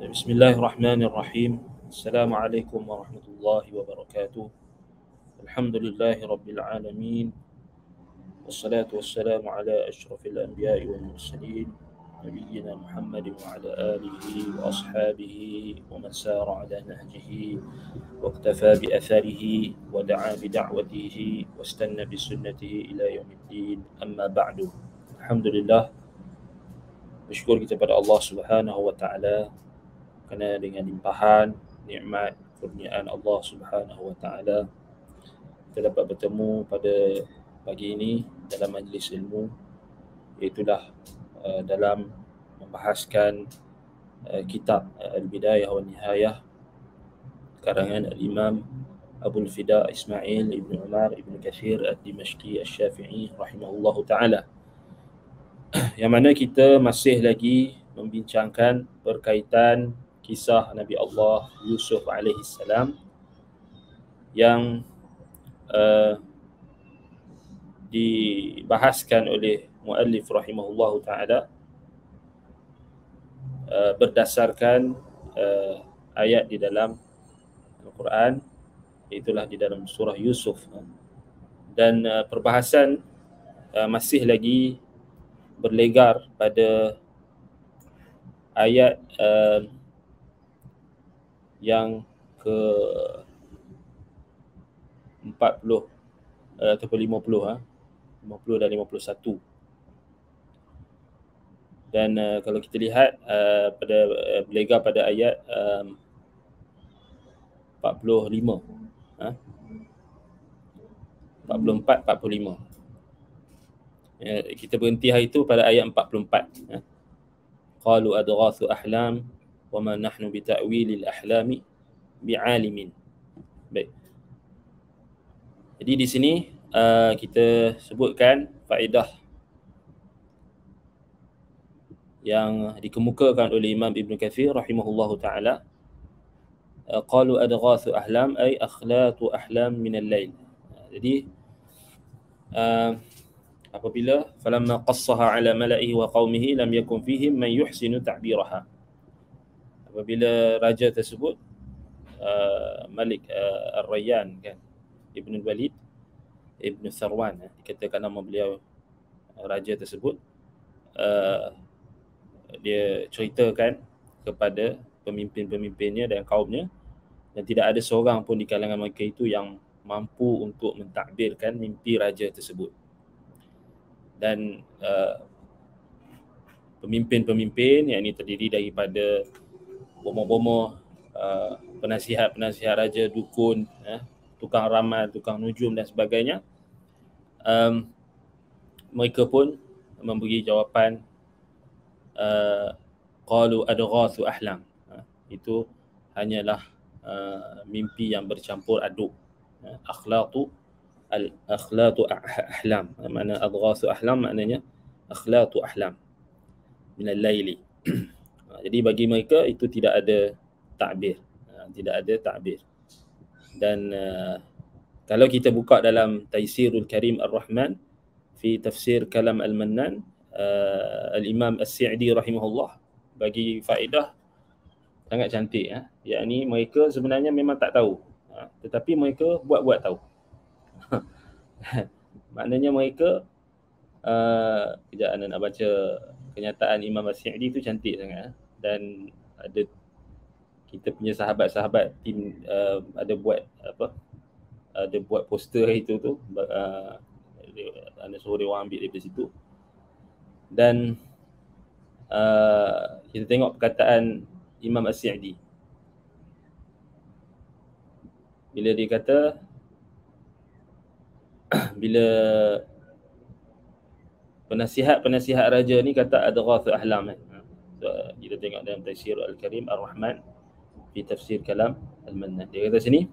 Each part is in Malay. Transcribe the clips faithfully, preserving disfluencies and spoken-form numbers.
بسم الله الرحمن الرحيم. السلام عليكم ورحمة الله وبركاته. الحمد لله رب العالمين، والصلاة والسلام على أشرف الأنبياء والمرسلين نبينا محمد وعلى آله وأصحابه ومن سار على نهجه واقتفى بأثره ودعا بدعوته واستنى بسنته إلى يوم الدين. أما بعد، الحمد لله، bersyukur kita pada Allah Subhanahu wa taala kerana dengan limpahan nikmat kurniaan Allah Subhanahu wa taala kita dapat bertemu pada pagi ini dalam majlis ilmu, iaitulah uh, dalam membahaskan uh, kitab uh, Al-Bidayah wa Nihayah karangan Al-Imam Abul Fida Ismail Ibn Umar Ibn Kathir Ad-Dimashqi Asy-Syafi'i rahimahullahu ta'ala, yang mana kita masih lagi membincangkan berkaitan kisah Nabi Allah Yusuf alaihi salam yang uh, dibahaskan oleh muallif rahimahullahu ta'ala uh, berdasarkan uh, ayat di dalam Al-Quran, itulah di dalam surah Yusuf, dan uh, perbahasan uh, masih lagi berlegar pada ayat uh, yang ke empat puluh uh, ataupun lima puluh, ha? lima puluh dan lima puluh satu. Dan uh, kalau kita lihat uh, pada uh, berlegar pada ayat um, empat puluh lima, ha? empat puluh empat, empat puluh lima. Ya, kita berhenti hari itu pada ayat empat puluh empat. Ha? Qalu adghathu ahlam wa ma nahnu bi ta'wilil ahlami bi'alimin. Baik. Jadi di sini uh, kita sebutkan faedah yang dikemukakan oleh Imam Ibn Kathir rahimahullahu ta'ala. Uh, qalu adghathu ahlam ay akhlatu ahlam min al-lail. Jadi uh, apabila falamma qassaha ala mala'ihi wa qaumihi lam yakun fihim man yuhsinu ta'biraha, apabila raja tersebut uh, Malik uh, Ar-Rayyan, kan, Ibn Walid Ibn Tharwan, eh, dikatakan nama beliau, uh, raja tersebut, uh, dia ceritakan kepada pemimpin-pemimpinnya dan kaumnya, dan tidak ada seorang pun di kalangan mereka itu yang mampu untuk mentadbirkan mimpi raja tersebut. Dan uh, pemimpin-pemimpin yang ini terdiri daripada bomoh-bomoh, uh, penasihat-penasihat raja, dukun, eh, tukang ramal, tukang nujum dan sebagainya, um, mereka pun memberi jawapan uh, qalu adghathu ahlam, uh, itu hanyalah uh, mimpi yang bercampur aduk, uh, akhlatu al-akhlatu ahlam, makna adghathu ahlam maknanya akhlatu ahlam min al-laili. Jadi bagi mereka itu tidak ada takbir, tidak ada takbir. Dan uh, kalau kita buka dalam Taisirul Karim Ar-Rahman fi tafsir kalam Al-Mannan, uh, Al-Imam As-Sa'di rahimahullah bagi faedah sangat cantik, ya. Yakni mereka sebenarnya memang tak tahu, ha, tetapi mereka buat-buat tahu. Maknanya mereka uh, kejap anda nak baca kenyataan Imam As-Sa'di itu cantik sangat, dan ada kita punya sahabat-sahabat tim uh, ada buat apa ada buat poster itu tu, uh, anda suruh dia orang ambil daripada situ. Dan uh, kita tengok perkataan Imam As-Sa'di bila dia kata bila penasihat-penasihat raja ni kata adghathu ahlam, eh. So, kita tengok dalam Taisir Al-Karim Ar-Rahman fi tafsir kalam Al-Mannan, dia kata sini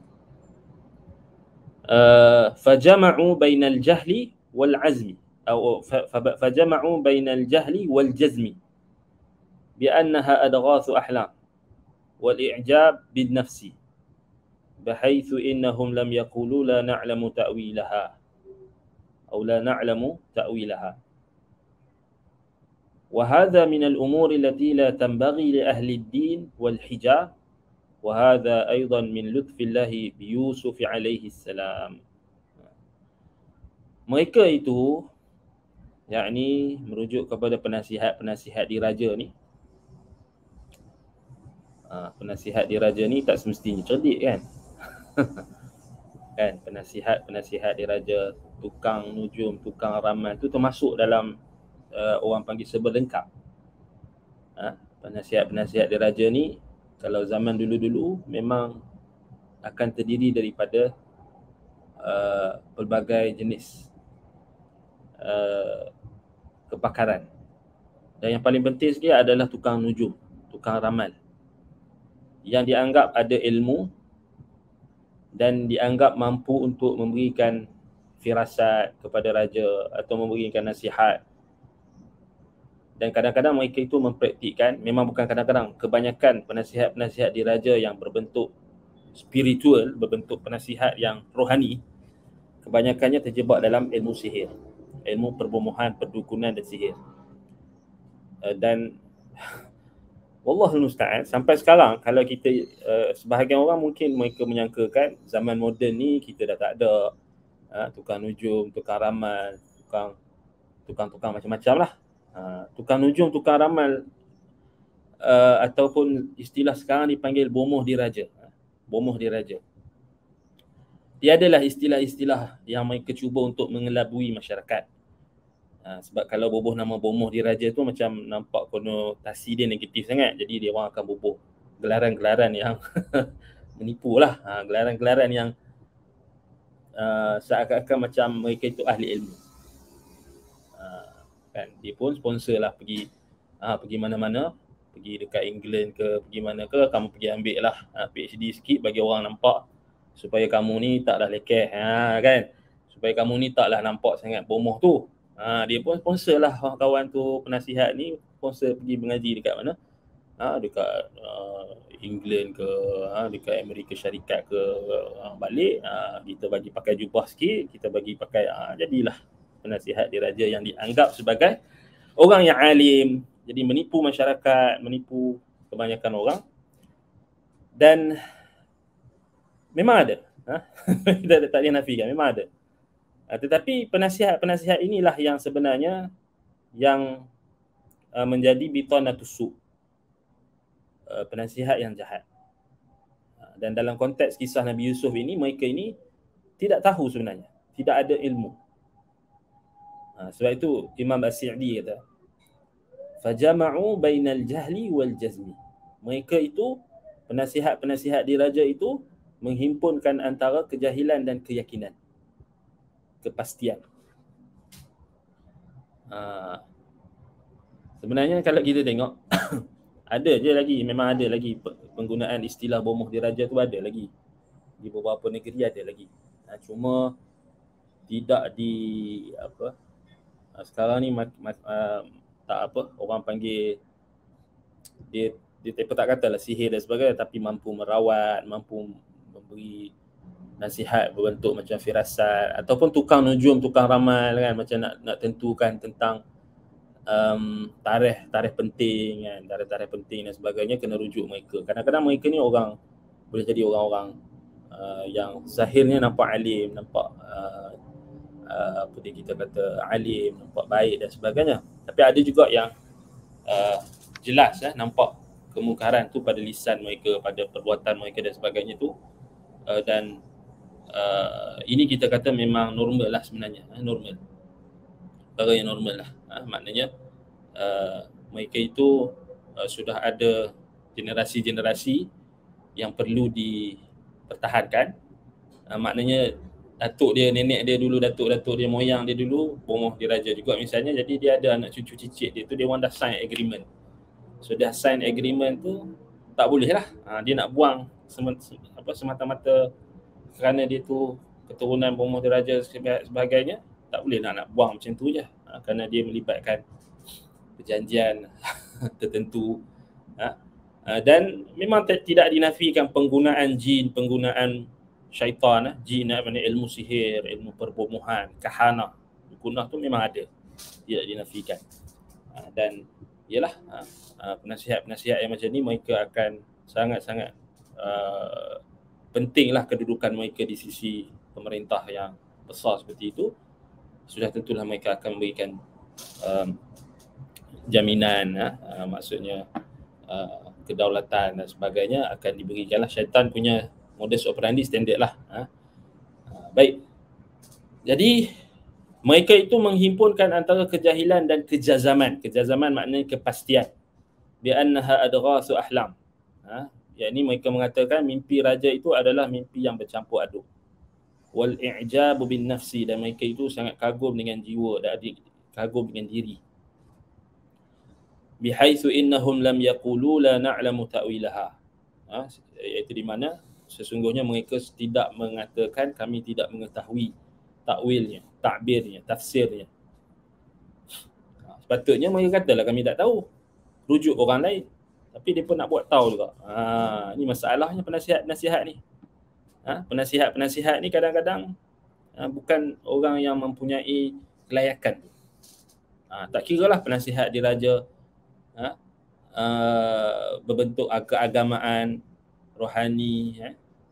uh, fajama'u bainal jahli wal azmi atau fajama'u bainal jahli wal jazmi bi annaha adghathu ahlam wal i'jab bin nafsi bahaitsu innahum lam yaqulu la na'lamu ta'wilaha atau la na'lamu ta'wilaha. وهذا من الأمور التي لا تنبغي لأهل الدين والحجاب وهذا أيضا من لطف الله بيوسف عليه السلام. Mereka itu, yakni merujuk kepada penasihat-penasihat diraja ni. Ha, penasihat diraja ni tak semestinya cerdik kan? Kan, penasihat-penasihat diraja, tukang nujum, tukang ramal tu termasuk dalam uh, orang panggil serba lengkap. Ha, penasihat-penasihat diraja ni kalau zaman dulu-dulu memang akan terdiri daripada uh, pelbagai jenis Uh, kepakaran. Dan yang paling penting sekali adalah tukang nujum, tukang ramal, yang dianggap ada ilmu dan dianggap mampu untuk memberikan firasat kepada raja atau memberikan nasihat. Dan kadang-kadang mereka itu mempraktikkan, memang bukan kadang-kadang, kebanyakan penasihat-penasihat diraja yang berbentuk spiritual, berbentuk penasihat yang rohani, kebanyakannya terjebak dalam ilmu sihir, ilmu perbomohan, perdukunan dan sihir. Uh, dan wallahul musta'an, sampai sekarang kalau kita uh, sebahagian orang mungkin mereka menyangkakan zaman moden ni kita dah tak ada uh, tukang nujum, tukang ramal, tukang tukang-tukang macam-macam lah. Uh, tukang nujum, tukang ramal uh, ataupun istilah sekarang dipanggil bomoh diraja. Uh, bomoh diraja. Tiadalah istilah-istilah yang mereka cuba untuk mengelabui masyarakat. Ha, sebab kalau boboh nama bomoh diraja tu macam nampak konotasi dia negatif sangat. Jadi dia orang akan boboh gelaran-gelaran yang menipu lah. Ha, gelaran-gelaran yang uh, seakan-akan macam mereka itu ahli ilmu. Uh, kan, dia pun sponsor lah pergi uh, pergi mana-mana, pergi dekat England ke, pergi mana ke, kamu pergi ambil lah uh, P H D sikit bagi orang nampak supaya kamu ni taklah lekeh, ha, kan, supaya kamu ni taklah nampak sangat bomoh tu. Ha, dia pun sponsor lah kawan tu, penasihat ni sponsor pergi mengaji dekat mana, ha, dekat uh, England ke, ha, dekat Amerika Syarikat ke, ha, balik ha, kita bagi pakai jubah sikit, kita bagi pakai, ha, jadilah penasihat diraja yang dianggap sebagai orang yang alim, jadi menipu masyarakat, menipu kebanyakan orang. Dan memang ada, ha? Kita tak boleh nafikan, memang ada. Uh, tetapi penasihat-penasihat inilah yang sebenarnya yang uh, menjadi bitanatus su', uh, penasihat yang jahat. Uh, dan dalam konteks kisah Nabi Yusuf ini, mereka ini tidak tahu sebenarnya, tidak ada ilmu. Uh, sebab itu Imam As-Sa'di kata, fajama'u bainal jahli wal jazmi. Mereka itu, penasihat-penasihat diraja itu menghimpunkan antara kejahilan dan keyakinan, kepastian. Ha, sebenarnya kalau kita tengok ada je lagi, memang ada lagi penggunaan istilah bomoh diraja tu, ada lagi di beberapa negeri, ada lagi. Ha, cuma tidak di apa ha, sekarang ni mat, mat, uh, tak apa orang panggil dia, dia tak katalah sihir dan sebagainya, tapi mampu merawat, mampu memberi nasihat berbentuk macam firasat, ataupun tukang nujum, tukang ramal kan, macam nak nak tentukan tentang um, tarikh tarikh penting kan, tarikh-tarikh penting dan sebagainya, kena rujuk mereka. Kadang-kadang mereka ni orang boleh jadi orang-orang uh, yang zahirnya nampak alim, nampak uh, uh, apa dia kita kata alim, nampak baik dan sebagainya, tapi ada juga yang uh, jelas eh, nampak kemungkaran tu pada lisan mereka, pada perbuatan mereka dan sebagainya tu. Uh, dan Uh, ini kita kata memang normal lah sebenarnya, eh, normal, perkara yang normal lah. Ha, maknanya uh, mereka itu uh, sudah ada generasi-generasi yang perlu dipertahankan. Uh, maknanya datuk dia, nenek dia dulu, datuk-datuk dia, moyang dia dulu bomoh diraja juga misalnya, jadi dia ada anak cucu cicit dia tu, dia orang dah sign agreement. So dah sign agreement tu tak boleh lah, ha, dia nak buang sem- apa, semata-mata kerana dia tu keturunan bomoh diraja sebagainya, tak boleh nak, nak buang macam tu je, ha, kerana dia melibatkan perjanjian tertentu. Ha. Ha, dan memang t- tidak dinafikan penggunaan jin, penggunaan syaitan, ha. Jin, apa ni, ilmu sihir, ilmu perbomohan, kahana, kunah tu memang ada, tidak dinafikan. uh, dan ialah uh, uh, penasihat-penasihat yang macam ni mereka akan sangat-sangat uh, pentinglah kedudukan mereka di sisi pemerintah yang besar seperti itu. Sudah tentulah mereka akan memberikan um, jaminan, uh, maksudnya uh, kedaulatan dan sebagainya akan diberikanlah. Syaitan punya modus operandi standard lah. Uh. Uh, baik. Jadi mereka itu menghimpunkan antara kejahilan dan kejazaman. Kejazaman maknanya kepastian. Bi annaha adghasu ahlam. Ha, yakni mereka mengatakan mimpi raja itu adalah mimpi yang bercampur aduk. Wal i'jabu bin nafsi, dan mereka itu sangat kagum dengan jiwa dan kagum dengan diri. Bihaitsu innahum lam yaqulu la na'lamu ta'wilaha. Ha, iaitu di mana sesungguhnya mereka tidak mengatakan kami tidak mengetahui takwilnya, takbirnya, tafsirnya. Ha, sepatutnya mereka katalah kami tak tahu, rujuk orang lain. Tapi dia pun nak buat tahu juga. Ha, ni masalahnya penasihat-penasihat ni. Ha, penasihat-penasihat ni kadang-kadang ha, bukan orang yang mempunyai kelayakan. Ha, tak kiralah penasihat diraja ha, uh, berbentuk keagamaan, rohani, ha,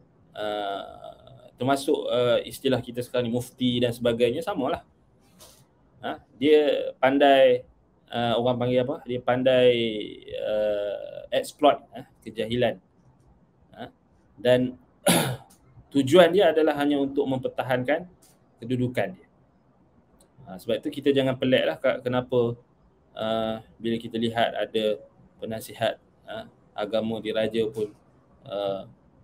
uh, termasuk uh, istilah kita sekarang ni mufti dan sebagainya, samalah. Ha, dia pandai, uh, orang panggil apa? Dia pandai uh, exploit ha, kejahilan. Ha, dan tujuan dia adalah hanya untuk mempertahankan kedudukan dia. Ha, sebab itu kita jangan pelik lah kenapa uh, bila kita lihat ada penasihat uh, agama diraja pun uh,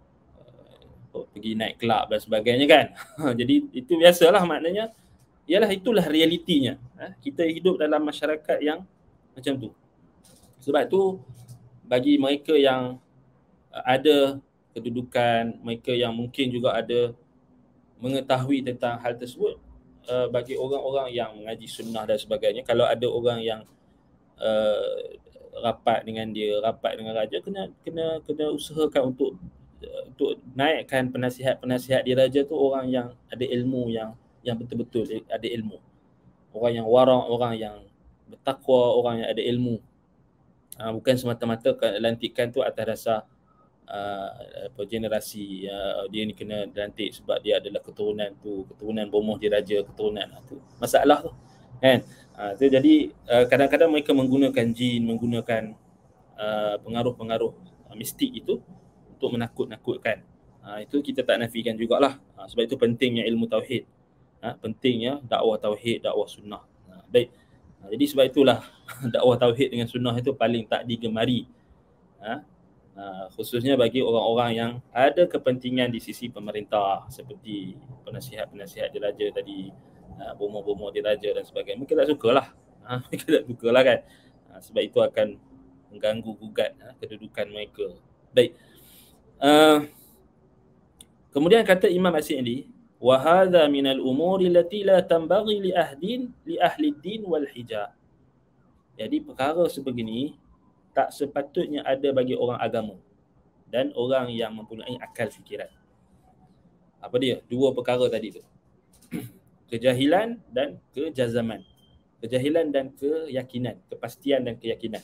uh, pergi naik kelab dan sebagainya kan. Jadi itu biasalah, maknanya ialah itulah realitinya. Ha, kita hidup dalam masyarakat yang macam tu. Sebab tu bagi mereka yang uh, ada kedudukan, mereka yang mungkin juga ada mengetahui tentang hal tersebut, uh, bagi orang-orang yang mengaji sunnah dan sebagainya, kalau ada orang yang uh, rapat dengan dia, rapat dengan raja, kena kena kena usahakan untuk uh, untuk naikkan penasihat-penasihat di raja tu orang yang ada ilmu, yang yang betul-betul ada ilmu. Orang yang wara', orang yang bertakwa, orang yang ada ilmu. Uh, bukan semata-mata lantikan tu atas dasar Uh, apa, generasi uh, dia ni kena dilantik sebab dia adalah keturunan tu, keturunan bomoh diraja, keturunan tu. Masalah tu kan. Uh, tu jadi uh, kadang-kadang mereka menggunakan jin, menggunakan uh, pengaruh-pengaruh uh, mistik itu untuk menakut-nakutkan. Uh, itu kita tak nafikan jugalah. Uh, sebab itu pentingnya ilmu tauhid. Uh, pentingnya dakwah tauhid, dakwah sunnah. Uh, baik. Uh, jadi sebab itulah dakwah tauhid dengan sunnah itu paling tak digemari. Uh, Uh, khususnya bagi orang-orang yang ada kepentingan di sisi pemerintah, seperti penasihat-penasihat diraja tadi, uh, bomoh-bomoh diraja dan sebagainya. Mereka tak sukalah. Uh, mereka tak sukalah kan. Uh, sebab itu akan mengganggu gugat uh, kedudukan mereka. Baik. Uh, kemudian kata Imam As-Sa'di, wa hadza minal umuri allati la tanbaghi li ahdin li ahli din wal hijab. Jadi perkara sebegini tak sepatutnya ada bagi orang agama dan orang yang mempunyai akal fikiran. Apa dia? Dua perkara tadi tu. Kejahilan dan kejazaman. Kejahilan dan keyakinan, kepastian dan keyakinan.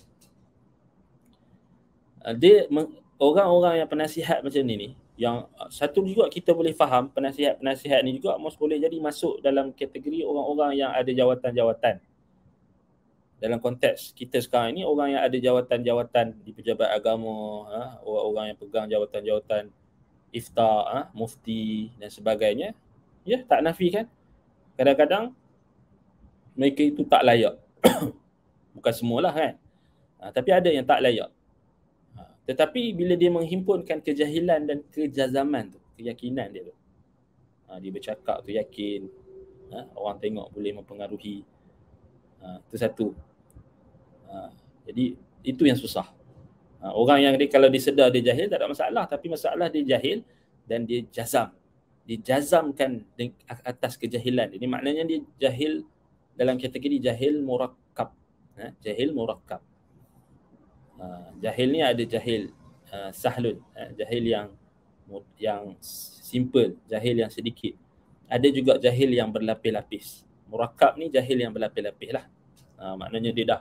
Dia orang-orang yang penasihat macam ni ni, yang satu juga kita boleh faham, penasihat-penasihat ni juga most boleh jadi masuk dalam kategori orang-orang yang ada jawatan-jawatan. Dalam konteks kita sekarang ini, orang yang ada jawatan-jawatan di pejabat agama, ha, orang-orang yang pegang jawatan-jawatan iftar, ha, mufti dan sebagainya, ya tak nafikan kadang-kadang mereka itu tak layak. Bukan semualah kan, ha, tapi ada yang tak layak. Ha, tetapi bila dia menghimpunkan kejahilan dan kejazaman tu, keyakinan dia tu, ha, dia bercakap tu yakin, ha, orang tengok boleh mempengaruhi. Ha, itu satu. Ha, jadi itu yang susah. Ha, orang yang dia, kalau dia sedar dia jahil tak ada masalah, tapi masalah dia jahil dan dia jazam. Dia jazamkan atas kejahilan. Ini maknanya dia jahil dalam kategori jahil murakkab. Ha, jahil murakkab. Ha, jahil ni ada jahil uh, sahlun, ha, jahil yang yang simple, jahil yang sedikit. Ada juga jahil yang berlapis-lapis. Murakkab ni jahil yang berlapis-lapis lah. Ha, maknanya dia dah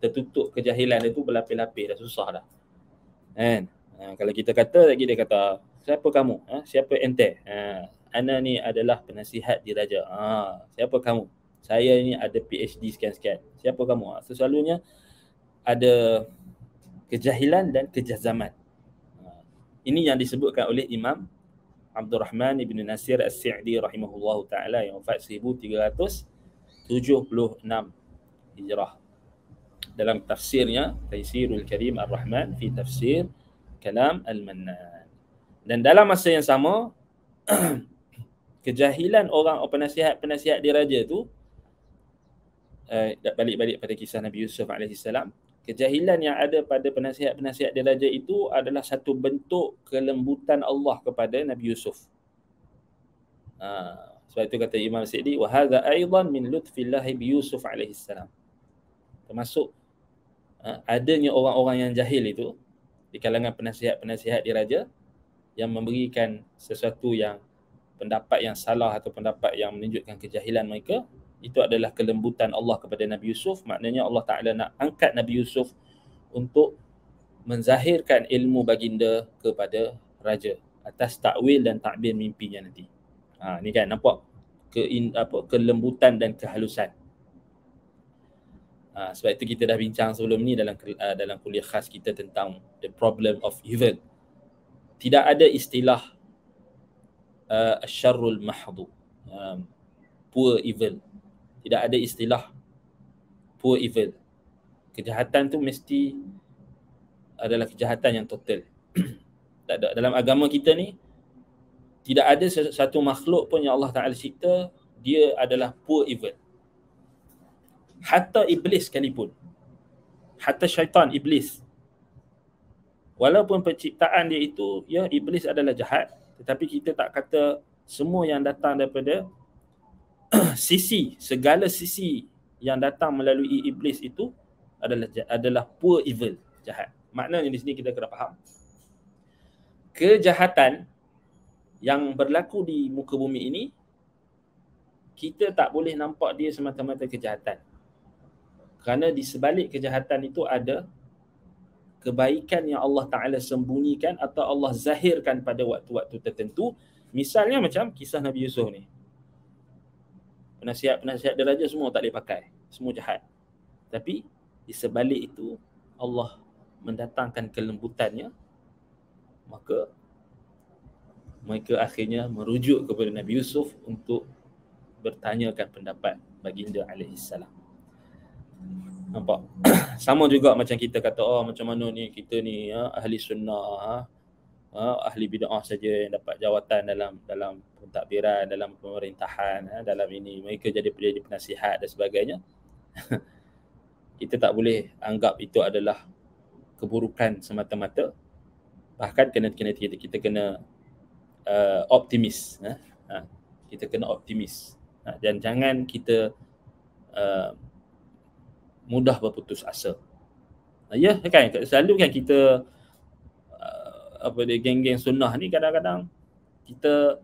tertutup kejahilan dia tu berlapis-lapis, dah susah dah. Kan? Ha, kalau kita kata lagi dia kata, siapa kamu? Ha? Siapa ente? Ha, ana ni adalah penasihat diraja. Ha, siapa kamu? Saya ni ada P H D sekian-sekian. Siapa kamu? Ha, selalunya ada kejahilan dan kejazaman. Ha, ini yang disebutkan oleh Imam Abdul Rahman ibn Nasir As-Sa'di rahimahullahu ta'ala yang wafat seribu tiga ratus tujuh puluh enam Hijrah. Dalam tafsirnya Taisirul Karim Ar-Rahman fi tafsir Kalam Al-Mannan. Dan dalam masa yang sama kejahilan orang penasihat-penasihat diraja tu, uh, balik-balik pada kisah Nabi Yusuf alaihi salam, kejahilan yang ada pada penasihat-penasihat diraja itu adalah satu bentuk kelembutan Allah kepada Nabi Yusuf. Ha, sebab itu kata Imam Sa'di, wa hadza aidan min lutfillah bi Yusuf alaihi salam. Termasuk uh, adanya orang-orang yang jahil itu di kalangan penasihat-penasihat diraja yang memberikan sesuatu yang pendapat yang salah atau pendapat yang menunjukkan kejahilan mereka, itu adalah kelembutan Allah kepada Nabi Yusuf. Maknanya Allah Ta'ala nak angkat Nabi Yusuf untuk menzahirkan ilmu baginda kepada raja atas takwil dan takbir mimpinya nanti. Ha, ni kan nampak ke apa kelembutan dan kehalusan. Ha, sebab itu kita dah bincang sebelum ni dalam uh, dalam kuliah khas kita tentang the problem of evil. Tidak ada istilah uh, asyarrul mahdhu, um, poor evil. Tidak ada istilah poor evil. Kejahatan tu mesti adalah kejahatan yang total. Tak ada. Dalam agama kita ni tidak ada satu makhluk pun yang Allah Ta'ala cipta dia adalah poor evil. Hatta iblis sekalipun, hatta syaitan, iblis, walaupun penciptaan dia itu, ya, iblis adalah jahat, tetapi kita tak kata semua yang datang daripada sisi, segala sisi yang datang melalui iblis itu adalah adalah poor evil, jahat. Maknanya di sini kita kena faham, kejahatan yang berlaku di muka bumi ini, kita tak boleh nampak dia semata-mata kejahatan. Kerana di sebalik kejahatan itu ada kebaikan yang Allah Ta'ala sembunyikan atau Allah zahirkan pada waktu-waktu tertentu. Misalnya macam kisah Nabi Yusuf ni. Penasihat-penasihat diraja semua tak boleh pakai. Semua jahat. Tapi di sebalik itu Allah mendatangkan kelembutannya. Maka mereka akhirnya merujuk kepada Nabi Yusuf untuk bertanyakan pendapat baginda alaihi salam. Nampak? Sama juga macam kita kata, oh macam mana ni kita ni ya, ahli sunnah, ha, ahli bid'ah saja yang dapat jawatan dalam dalam pentadbiran, dalam pemerintahan, ha, dalam ini mereka jadi jadi penasihat dan sebagainya. Kita tak boleh anggap itu adalah keburukan semata-mata. Bahkan kena kena kita, kita kena uh, optimis, ha? Ha, kita kena optimis, ha, dan jangan kita uh, mudah berputus asa. Ya kan, selalu kan kita uh, apa dia geng-geng sunnah ni kadang-kadang kita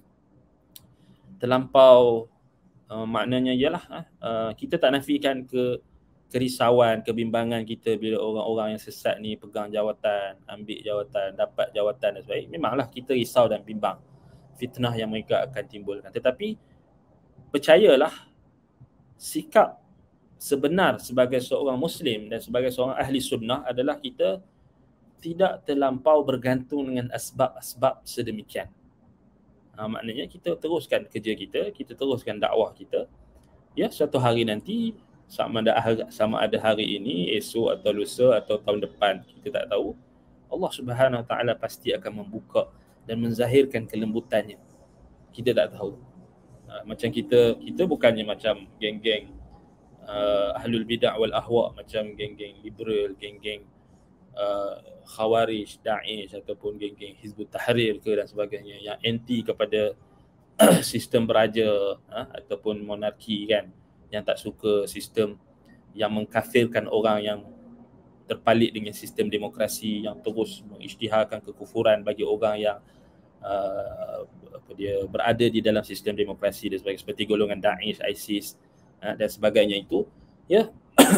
terlampau uh, maknanya ialah uh, kita tak nafikan ke kerisauan, kebimbangan kita bila orang-orang yang sesat ni pegang jawatan, ambil jawatan, dapat jawatan dan sebagainya. Memanglah kita risau dan bimbang fitnah yang mereka akan timbulkan. Tetapi percayalah, sikap sebenar sebagai seorang Muslim dan sebagai seorang ahli sunnah adalah kita tidak terlampau bergantung dengan asbab-asbab sedemikian. Ha, maknanya kita teruskan kerja kita, kita teruskan dakwah kita. Ya, suatu hari nanti, sama ada hari, sama ada hari ini, esok atau lusa atau tahun depan, kita tak tahu, Allah Subhanahu Wa Taala pasti akan membuka dan menzahirkan kelembutannya. Kita tak tahu. Ha, macam kita, kita bukannya macam geng-geng Uh, ahlul bid'ah wal ahwa, macam geng-geng liberal, geng-geng uh, khawarij, da'ish ataupun geng-geng Hizbut Tahrir ke dan sebagainya yang anti kepada sistem beraja, ha, ataupun monarki kan, yang tak suka sistem yang mengkafirkan orang yang terpalit dengan sistem demokrasi, yang terus mengisytiharkan kekufuran bagi orang yang uh, apa dia berada di dalam sistem demokrasi dan sebagainya, seperti golongan Daesh, ISIS dan sebagainya itu, ya.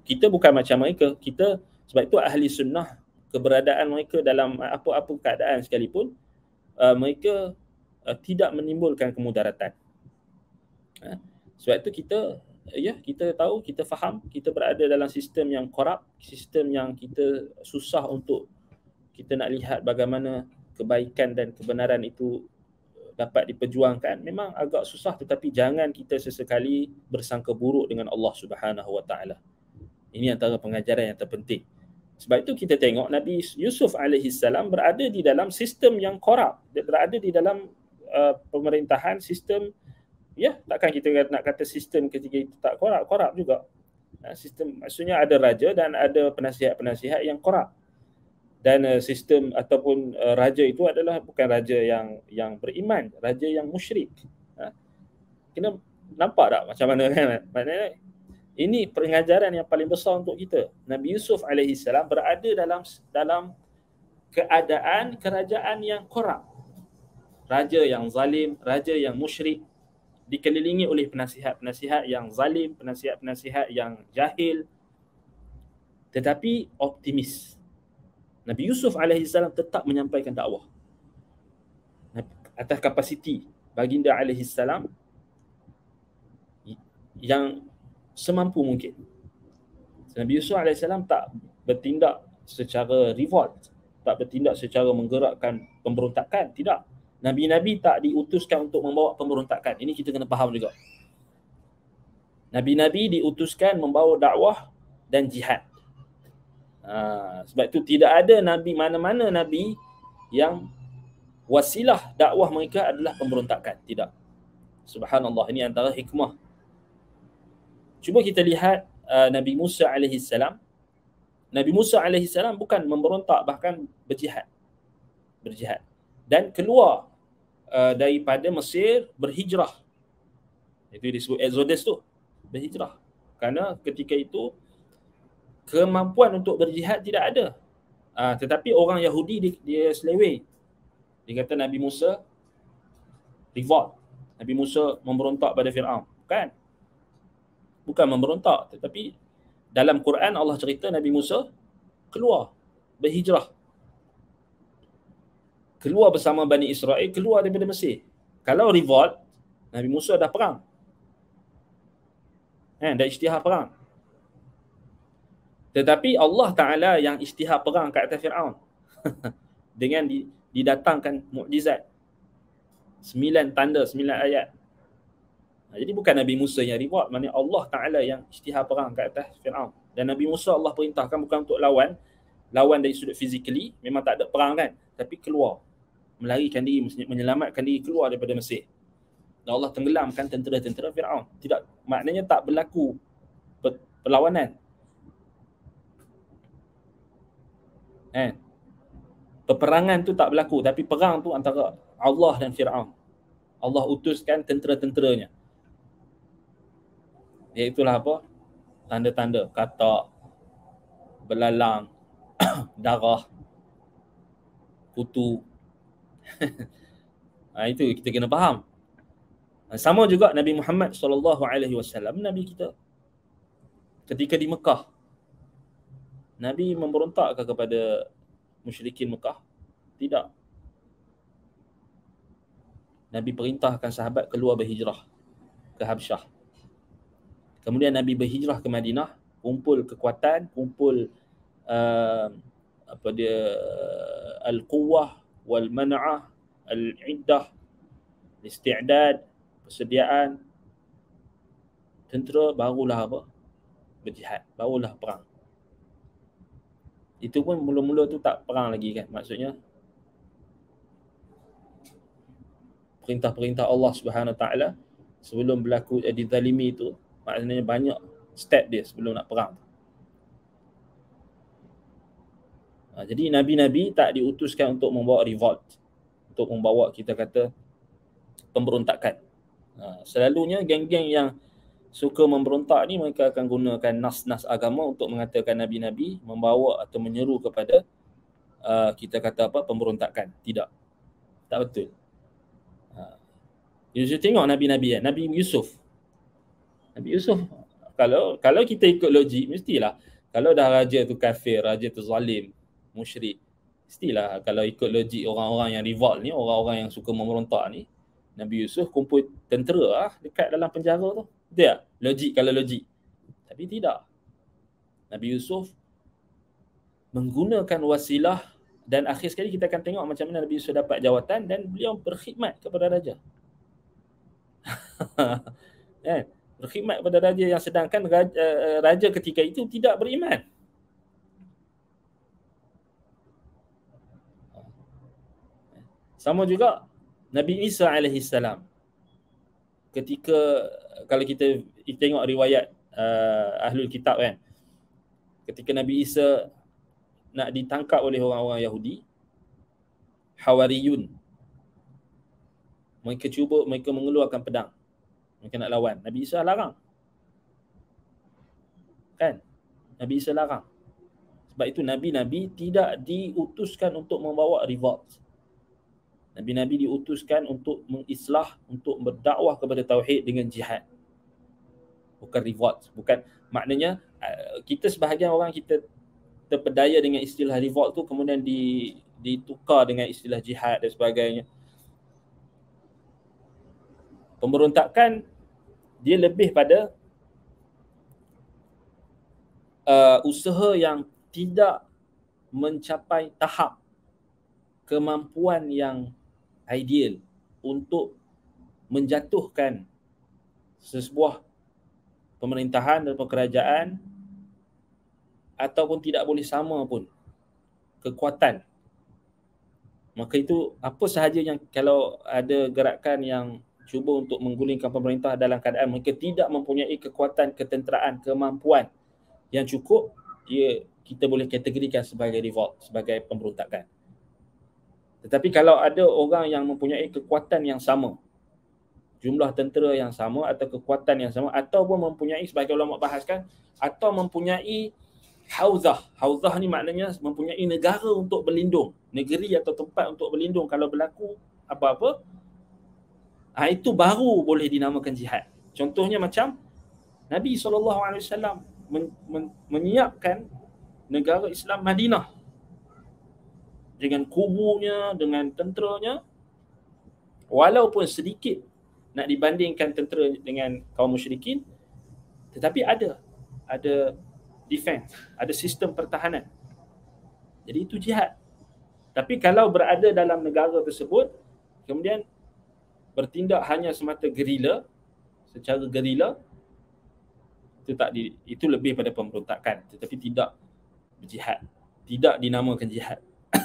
kita bukan macam mereka. Kita, sebab itu ahli sunnah, keberadaan mereka dalam apa-apa keadaan sekalipun, uh, mereka uh, tidak menimbulkan kemudaratan. Uh, sebab itu kita, ya, kita tahu, kita faham, kita berada dalam sistem yang korup, sistem yang kita susah untuk kita nak lihat bagaimana kebaikan dan kebenaran itu dapat diperjuangkan. Memang agak susah, tetapi jangan kita sesekali bersangka buruk dengan Allah Subhanahu Wa Taala. Ini antara pengajaran yang terpenting. Sebab itu kita tengok Nabi Yusuf alaihi salam berada di dalam sistem yang korup, dia berada di dalam uh, pemerintahan sistem, ya, takkan kita nak kata sistem ketika itu tak korup, korup juga. Uh, sistem maksudnya ada raja dan ada penasihat-penasihat yang korup. Dan uh, sistem ataupun uh, raja itu adalah bukan raja yang yang beriman, raja yang musyrik. Ha? Kena nampak tak macam mana kan? Maknanya ini pengajaran yang paling besar untuk kita. Nabi Yusuf alaihi salam berada dalam dalam keadaan kerajaan yang korup. Raja yang zalim, raja yang musyrik, dikelilingi oleh penasihat-penasihat yang zalim, penasihat-penasihat yang jahil, tetapi optimis. Nabi Yusuf alaihi salam tetap menyampaikan dakwah atas kapasiti baginda alaihi salam yang semampu mungkin. Nabi Yusuf alaihi salam tak bertindak secara revolt, tak bertindak secara menggerakkan pemberontakan, tidak. Nabi-nabi tak diutuskan untuk membawa pemberontakan. Ini kita kena faham juga. Nabi-nabi diutuskan membawa dakwah dan jihad. Ha, sebab itu tidak ada nabi, mana-mana nabi yang wasilah dakwah mereka adalah pemberontakan. Tidak. Subhanallah, ini antara hikmah. Cuba kita lihat uh, Nabi Musa alaihi salam. Nabi Musa alaihi salam bukan memberontak, bahkan berjihad. Berjihad. Dan keluar uh, daripada Mesir, berhijrah. Itu disebut Exodus tu. Berhijrah. Kerana ketika itu kemampuan untuk berjihad tidak ada. Uh, tetapi orang Yahudi dia, dia seleweng. Dia kata Nabi Musa revolt. Nabi Musa memberontak pada Fir'aun. Bukan. Bukan memberontak. Tetapi dalam Quran Allah cerita Nabi Musa keluar. Berhijrah. Keluar bersama Bani Israel, keluar daripada Mesir. Kalau revolt, Nabi Musa dah perang. Eh, dah isytihar perang. Tetapi Allah Ta'ala yang isytihar perang kat atas Fir'aun. Dengan didatangkan mukjizat. Sembilan tanda, sembilan ayat. Jadi bukan Nabi Musa yang revolt, maknanya Allah Ta'ala yang isytihar perang kat atas Fir'aun. Dan Nabi Musa Allah perintahkan bukan untuk lawan. Lawan dari sudut physically, memang tak ada perang kan. Tapi keluar. Melarikan diri, menyelamatkan diri keluar daripada Mesir. Dan Allah tenggelamkan tentera-tentera Fir'aun. Tidak, maknanya tak berlaku perlawanan. Eh, peperangan tu tak berlaku, tapi perang tu antara Allah dan Fir'aun. Allah utuskan tentera-tenteranya. Iaitulah apa? Tanda-tanda, katak, belalang, darah, kutu. Ha, itu kita kena faham. Sama juga Nabi Muhammad sallallahu alaihi wasallam, Nabi kita. Ketika di Mekah, Nabi memberontak kepada musyrikin Mekah? Tidak. Nabi perintahkan sahabat keluar berhijrah ke Habsyah. Kemudian Nabi berhijrah ke Madinah, kumpul kekuatan, kumpul uh, apa dia al-quwwah wal man'ah, al-iddah, isti'dad, persediaan tentera, barulah apa? Berjihad, barulah perang. Itu pun mula-mula tu tak perang lagi kan. Maksudnya perintah-perintah Allah Subhanahu Wa Taala sebelum berlaku eh, dizalimi itu, maknanya banyak step dia sebelum nak perang. Ha, jadi nabi-nabi tak diutuskan untuk membawa revolt, untuk membawa kita kata pemberontakan. Ha, selalunya geng-geng yang suka memberontak ni mereka akan gunakan nas-nas agama untuk mengatakan nabi-nabi membawa atau menyeru kepada uh, kita kata apa, pemberontakan. Tidak. Tak betul. Ha. Yusuf tengok nabi-nabi ya, Nabi Yusuf. Nabi Yusuf Kalau kalau kita ikut logik, mestilah kalau dah raja tu kafir, raja tu zalim, musyrik, mestilah kalau ikut logik orang-orang yang revolt ni, orang-orang yang suka memberontak ni, Nabi Yusuf kumpul tentera lah dekat dalam penjara tu. Betul tak? Logik kalau logik. Tapi tidak. Nabi Yusuf menggunakan wasilah, dan akhir sekali kita akan tengok macam mana Nabi Yusuf dapat jawatan dan beliau berkhidmat kepada raja. Kan? Berkhidmat kepada raja yang sedangkan raja, raja ketika itu tidak beriman. Sama juga Nabi Isa alaihi salam. Ketika kalau kita tengok riwayat uh, Ahlul Kitab kan, ketika Nabi Isa nak ditangkap oleh orang-orang Yahudi, Hawariyun, mereka cuba, mereka mengeluarkan pedang, mereka nak lawan. Nabi Isa larang. Kan? Nabi Isa larang. Sebab itu Nabi-Nabi tidak diutuskan untuk membawa revolt. Nabi-Nabi diutuskan untuk mengislah, untuk berdakwah kepada tauhid dengan jihad. Bukan revolt. Bukan, maknanya kita sebahagian orang kita terpedaya dengan istilah revolt tu, kemudian di, ditukar dengan istilah jihad dan sebagainya. Pemberontakan dia lebih pada uh, usaha yang tidak mencapai tahap kemampuan yang ideal untuk menjatuhkan sesebuah pemerintahan dan kerajaan, ataupun tidak boleh sama pun kekuatan. Maka itu apa sahaja yang, kalau ada gerakan yang cuba untuk menggulingkan pemerintah dalam keadaan mereka tidak mempunyai kekuatan ketenteraan, kemampuan yang cukup, dia, kita boleh kategorikan sebagai revolt, sebagai pemberontakan. Tetapi kalau ada orang yang mempunyai kekuatan yang sama, jumlah tentera yang sama atau kekuatan yang sama, ataupun mempunyai, sebagai ulama bahaskan, atau mempunyai hauzah. Hauzah ni maknanya mempunyai negara untuk berlindung, negeri atau tempat untuk berlindung kalau berlaku apa-apa, ha, itu baru boleh dinamakan jihad. Contohnya macam Nabi sallallahu alaihi wasallam men, men, menyiapkan negara Islam Madinah dengan kubunya, dengan tenteranya, walaupun sedikit nak dibandingkan tentera dengan kaum musyrikin, tetapi ada ada defense, ada sistem pertahanan. Jadi itu jihad. Tapi kalau berada dalam negara tersebut, kemudian bertindak hanya semata gerila, secara gerila, itu tak di, itu lebih pada pemberontakan, tetapi tidak berjihad, tidak dinamakan jihad.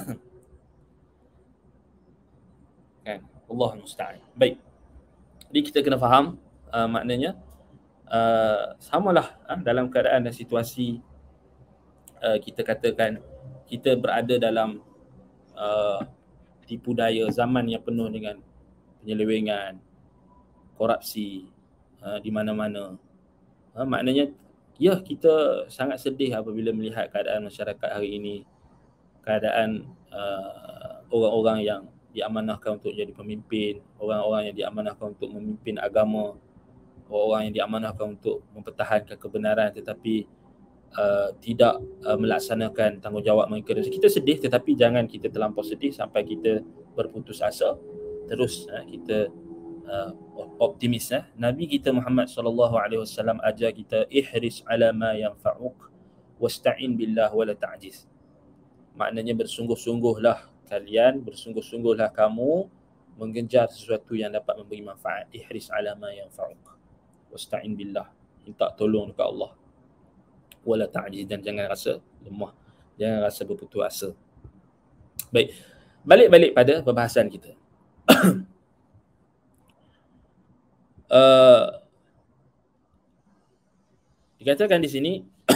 Kan? Allah musta'an. Baik. Jadi kita kena faham uh, maknanya uh, samalah uh, dalam keadaan dan situasi uh, kita katakan kita berada dalam uh, tipu daya zaman yang penuh dengan penyelewengan, korupsi uh, di mana-mana. Uh, maknanya ya, kita sangat sedih apabila melihat keadaan masyarakat hari ini, keadaan uh, orang-orang yang diamanahkan untuk jadi pemimpin, orang-orang yang diamanahkan untuk memimpin agama, orang-orang yang diamanahkan untuk mempertahankan kebenaran tetapi uh, tidak uh, melaksanakan tanggungjawab mereka. Kita sedih, tetapi jangan kita terlampau sedih sampai kita berputus asa. Terus uh, kita uh, optimis. Uh. Nabi kita Muhammad sallallahu alaihi wasallam ajar kita ihris ala ma yanfa'uk wasta'in billah wala ta'jiz. Maknanya bersungguh-sungguhlah kalian, bersungguh-sungguhlah kamu mengejar sesuatu yang dapat memberi manfaat. Ihris ala ma yanfa'uk wasta'in billah, minta tolong dekat Allah, wala ta'jiz, dan jangan rasa lemah, jangan rasa berputus asa. Baik, balik-balik pada perbahasan kita. uh, dikatakan di sini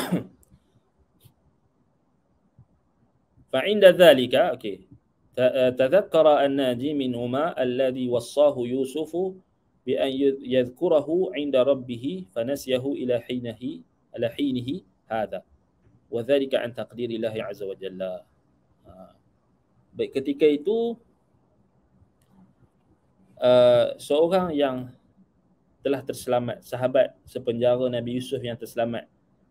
fa'inda dhalika, okey, tadhakkara an-naji minhuma alladhi wassahu Yusufu bi an yadhkurahu 'inda rabbih fanasyahu ila hinihi ala hinihi hadha wa dhalika an taqdirillahi 'azza wa jalla. Baik, ketika itu uh, seorang yang telah terselamat, sahabat sepenjara Nabi Yusuf yang terselamat,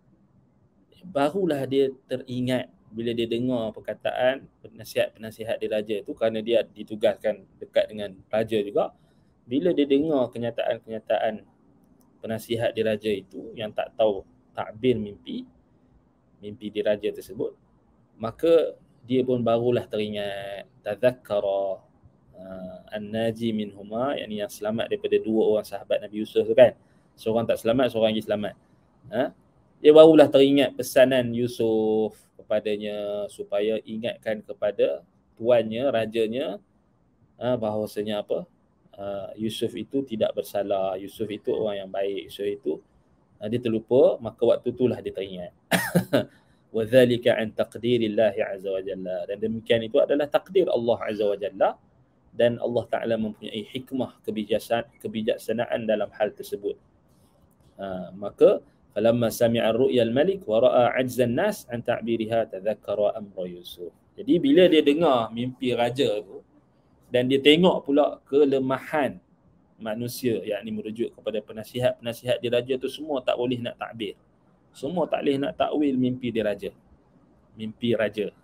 barulah dia teringat bila dia dengar perkataan penasihat-penasihat di raja itu, kerana dia ditugaskan dekat dengan raja juga. Bila dia dengar kenyataan-kenyataan penasihat di raja itu yang tak tahu takbir mimpi, mimpi di raja tersebut, maka dia pun barulah teringat. Tadzakkara uh, an-naji minhuma, yakni yang selamat daripada dua orang sahabat Nabi Yusuf tu kan. Seorang tak selamat, seorang lagi selamat. Ha? Dia barulah teringat pesanan Yusuf kepadanya supaya ingatkan kepada tuannya, rajanya, uh, bahawasanya apa? Uh, Yusuf itu tidak bersalah, Yusuf itu orang yang baik, Yusuf itu uh, dia terlupa, maka waktu itulah dia teringat. Wa dzalika an taqdirillah azza wa jalla, dan demikian itu adalah takdir Allah azza wa jalla, dan Allah Taala mempunyai hikmah, kebijaksanaan kebijaksanaan dalam hal tersebut. Uh, maka falamma sami'a ar-ru'ya al-malik wa ra'a 'ajza an-nas an ta'biriha tadhakkara amra Yusuf. Jadi bila dia dengar mimpi raja tu dan dia tengok pula kelemahan manusia, yakni merujuk kepada penasihat-penasihat di raja tu semua tak boleh nak takbir. Semua tak boleh nak takwil mimpi di raja. Mimpi raja.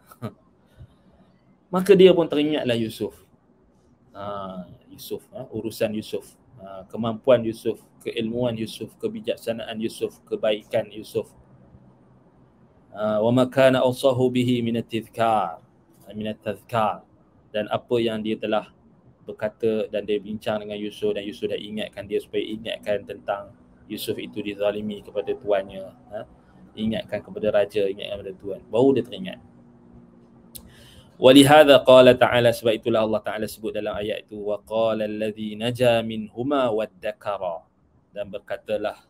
Maka dia pun teringatlah Yusuf. Ha, Yusuf, ha, urusan Yusuf. Ha, kemampuan Yusuf, keilmuan Yusuf, kebijaksanaan Yusuf, kebaikan Yusuf. Ha, wa ma kana awsahu bihi min at-tadhkar, min at-tadhkar. Dan apa yang dia telah berkata dan dia bincang dengan Yusuf, dan Yusuf dah ingatkan dia supaya ingatkan tentang Yusuf itu dizalimi kepada tuannya, ha? Ingatkan kepada raja, ingatkan kepada tuan, baru dia teringat. Walihadza qala ta'ala, sebab itulah Allah Ta'ala sebut dalam ayat itu, wa qala allazi naja minhuma waddakara, dan berkatalah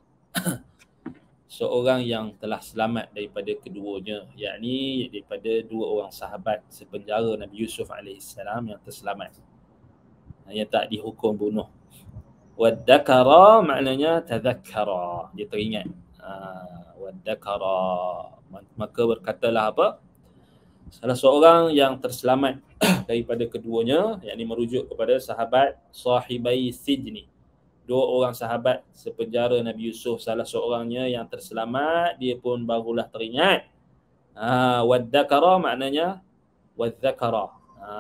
seorang yang telah selamat daripada keduanya, yakni daripada dua orang sahabat sepenjara Nabi Yusuf alaihissalam yang terselamat, yang tak dihukum bunuh. Waddakara maknanya tadhakkara, dia teringat. Ha, waddakara, maka berkatalah apa? Salah seorang yang terselamat daripada keduanya, yakni merujuk kepada sahabat sahibai sijni, dua orang sahabat sepenjara Nabi Yusuf, salah seorangnya yang terselamat, dia pun barulah teringat. Ha, waddakara maknanya wadzakara. Ha,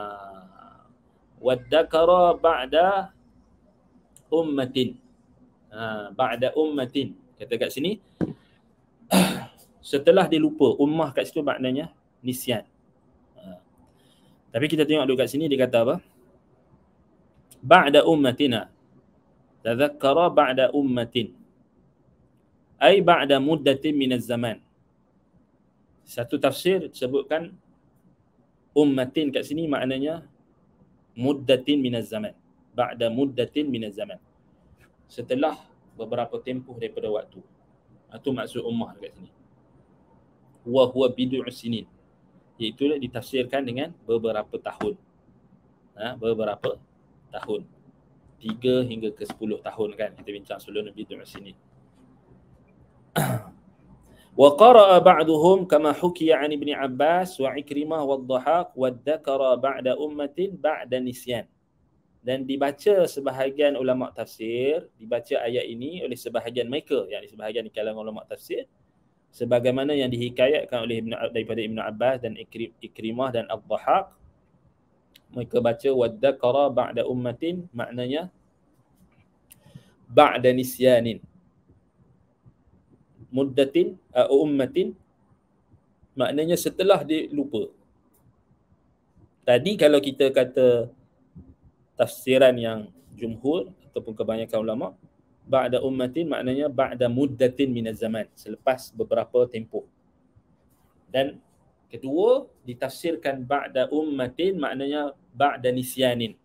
waddakara ba'da ummatin. Ha, ba'da ummatin. Kata kat sini setelah dia lupa. Ummah kat situ maknanya nisyan. Ha. Tapi kita tengok dulu kat sini dia kata apa? Ba'da ummatina. Tadhakkara ba'da ummatin. Ai ba'da muddatin minaz zaman. Satu tafsir sebutkan ummatin kat sini maknanya muddatin minaz zaman. Ba'da muddatin minaz zaman. Setelah beberapa tempoh daripada waktu. Itu maksud ummah dekat sini. Wa huwa bid'u sinin. Iaitu ditafsirkan dengan beberapa tahun. Ha, beberapa tahun. Tiga hingga ke sepuluh tahun kan. Kita bincang sebelum bid'u sinin. Wa qara'a ba'duhum kama hukiya 'an Ibn Abbas wa Ikrimah wa Dhahaq wa dzakara ba'da ummatin ba'da nisyan. Dan dibaca sebahagian ulama tafsir, dibaca ayat ini oleh sebahagian mereka, yakni sebahagian di kalangan ulama tafsir, sebagaimana yang dihikayatkan oleh Ibn, daripada Ibn Abbas dan Ikrimah dan Ad-Dhahaq. Mereka baca wadzakara ba'da ummatin, maknanya ba'da nisyanin. Muddatin uh, ummatin maknanya setelah dia lupa. Tadi kalau kita kata tafsiran yang jumhur ataupun kebanyakan ulama, ba'da ummatin maknanya ba'da muddatin minaz zaman, selepas beberapa tempoh. Dan kedua ditafsirkan ba'da ummatin maknanya ba'da nisyanin.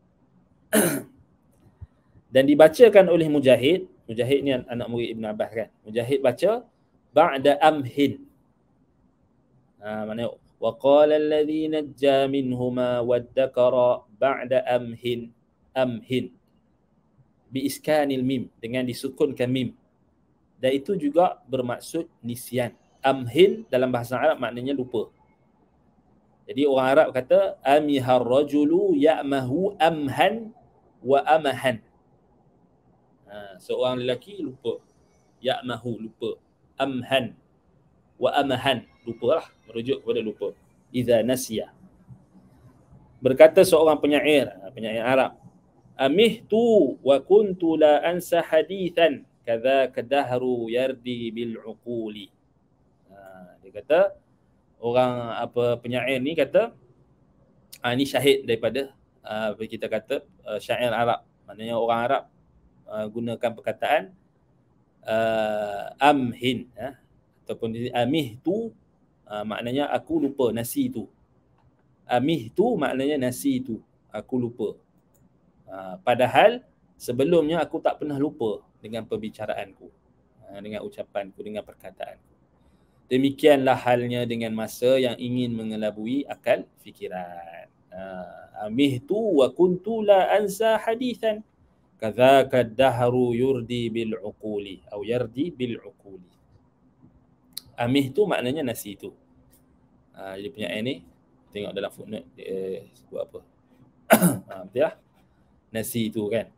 Dan dibacakan oleh Mujahid, Mujahid ni anak murid Ibn Abbas kan. Mujahid baca ba'da amhin. Ha, maknanya wa qala alladhi najja minhuma waddakara ba'da amhin. Amhin bi iskanil mim, dengan disukunkan mim. Dan itu juga bermaksud nisyan. Amhin dalam bahasa Arab maknanya lupa. Jadi orang Arab kata amihar rajulu ya'mahu amhan wa amahan. Ha, seorang lelaki lupa. Ya'mahu, lupa. Amhan wa amahan, lupalah, merujuk kepada lupa. Idza nasiya. Berkata seorang penyair, penyair Arab, amihtu wa kuntu la ansa hadithan kadzaka dahru yardi bil uquli. Ha, dia kata orang apa penyair ni kata, ah, ni syahid daripada uh, kita kata uh, syair Arab. Maknanya orang Arab uh, gunakan perkataan uh, amhin, uh, ataupun amih tu, uh, maknanya aku lupa, nasi tu. Amih tu maknanya nasi tu, aku lupa. Uh, padahal sebelumnya aku tak pernah lupa dengan perbicaraanku, uh, dengan ucapanku, dengan perkataanku. Demikianlah halnya dengan masa yang ingin mengelabui akal fikiran. Uh, amih tu wa kuntu la ansa hadithan kadzaka dahru yurdi bil uquli atau yardi bil uquli. Amih tu maknanya nasi tu. Uh, jadi penyair ni tengok dalam footnote dia sebut apa. Ha, betul lah. Nasi tu kan.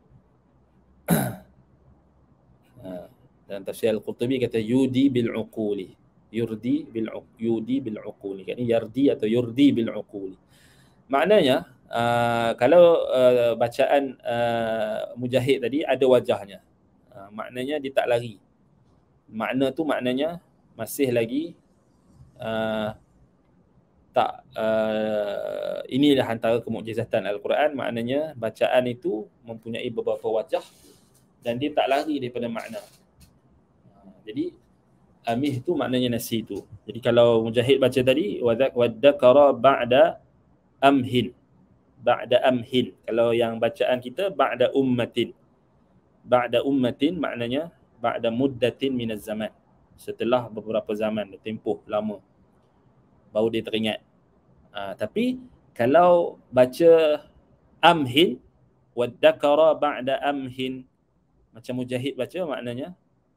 Ha, dan tafsir Al-Qurtubi kata yudi bil uquli. Yurdi bil yudi bil uquli. Kan yardi atau yurdi bil uquli. Maknanya uh, kalau uh, bacaan uh, Mujahid tadi ada wajahnya. Uh, maknanya dia tak lari. Makna tu maknanya masih lagi uh, tak uh, inilah antara kemukjizatan Al-Quran, maknanya bacaan itu mempunyai beberapa wajah dan dia tak lari daripada makna. Uh, jadi amih tu maknanya nasi tu. Jadi kalau Mujahid baca tadi wadakara ba'da amhin, ba'da amhin. Kalau yang bacaan kita ba'da ummatin. Ba'da ummatin maknanya ba'da muddatin minaz zaman. Setelah beberapa zaman, tempoh lama, baru dia teringat. Ha, tapi kalau baca amhin, wadakara ba'da amhin, macam Mujahid baca, maknanya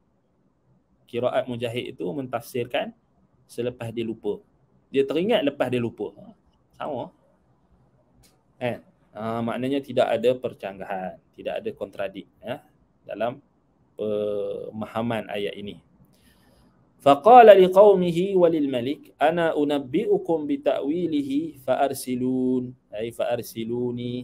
qiraat Mujahid itu mentafsirkan selepas dia lupa. Dia teringat lepas dia lupa. Ha, sama. Eh, ha, maknanya tidak ada percanggahan, tidak ada kontradik ya, dalam pemahaman ayat ini. Faqala liqaumihi walil malik ana unabbiukum bita'wilihi faarsilun, ai faarsiluni.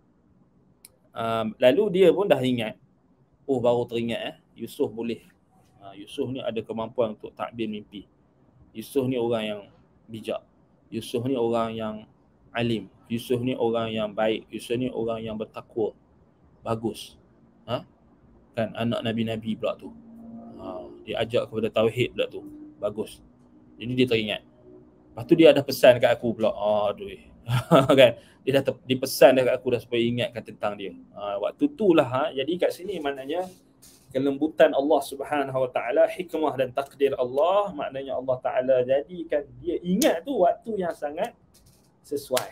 Um, lalu dia pun dah ingat. Oh, baru teringat eh Yusuf boleh. Ha, Yusuf ni ada kemampuan untuk takbir mimpi. Yusuf ni orang yang bijak. Yusuf ni orang yang alim. Yusuf ni orang yang baik. Yusuf ni orang yang bertakwa. Bagus. Ha? Kan anak nabi-nabi pula tu. Ha, dia ajak kepada tauhid pula tu. Bagus. Jadi dia teringat. Lepas tu dia ada pesan kat aku pula. Aduh. Kan? Dia dah dipesan dah kat aku dah supaya ingatkan tentang dia. Ha, waktu itulah ha, jadi kat sini maknanya kelembutan Allah Subhanahu Wa Taala, hikmah dan takdir Allah, maknanya Allah Taala jadikan dia ingat tu waktu yang sangat sesuai.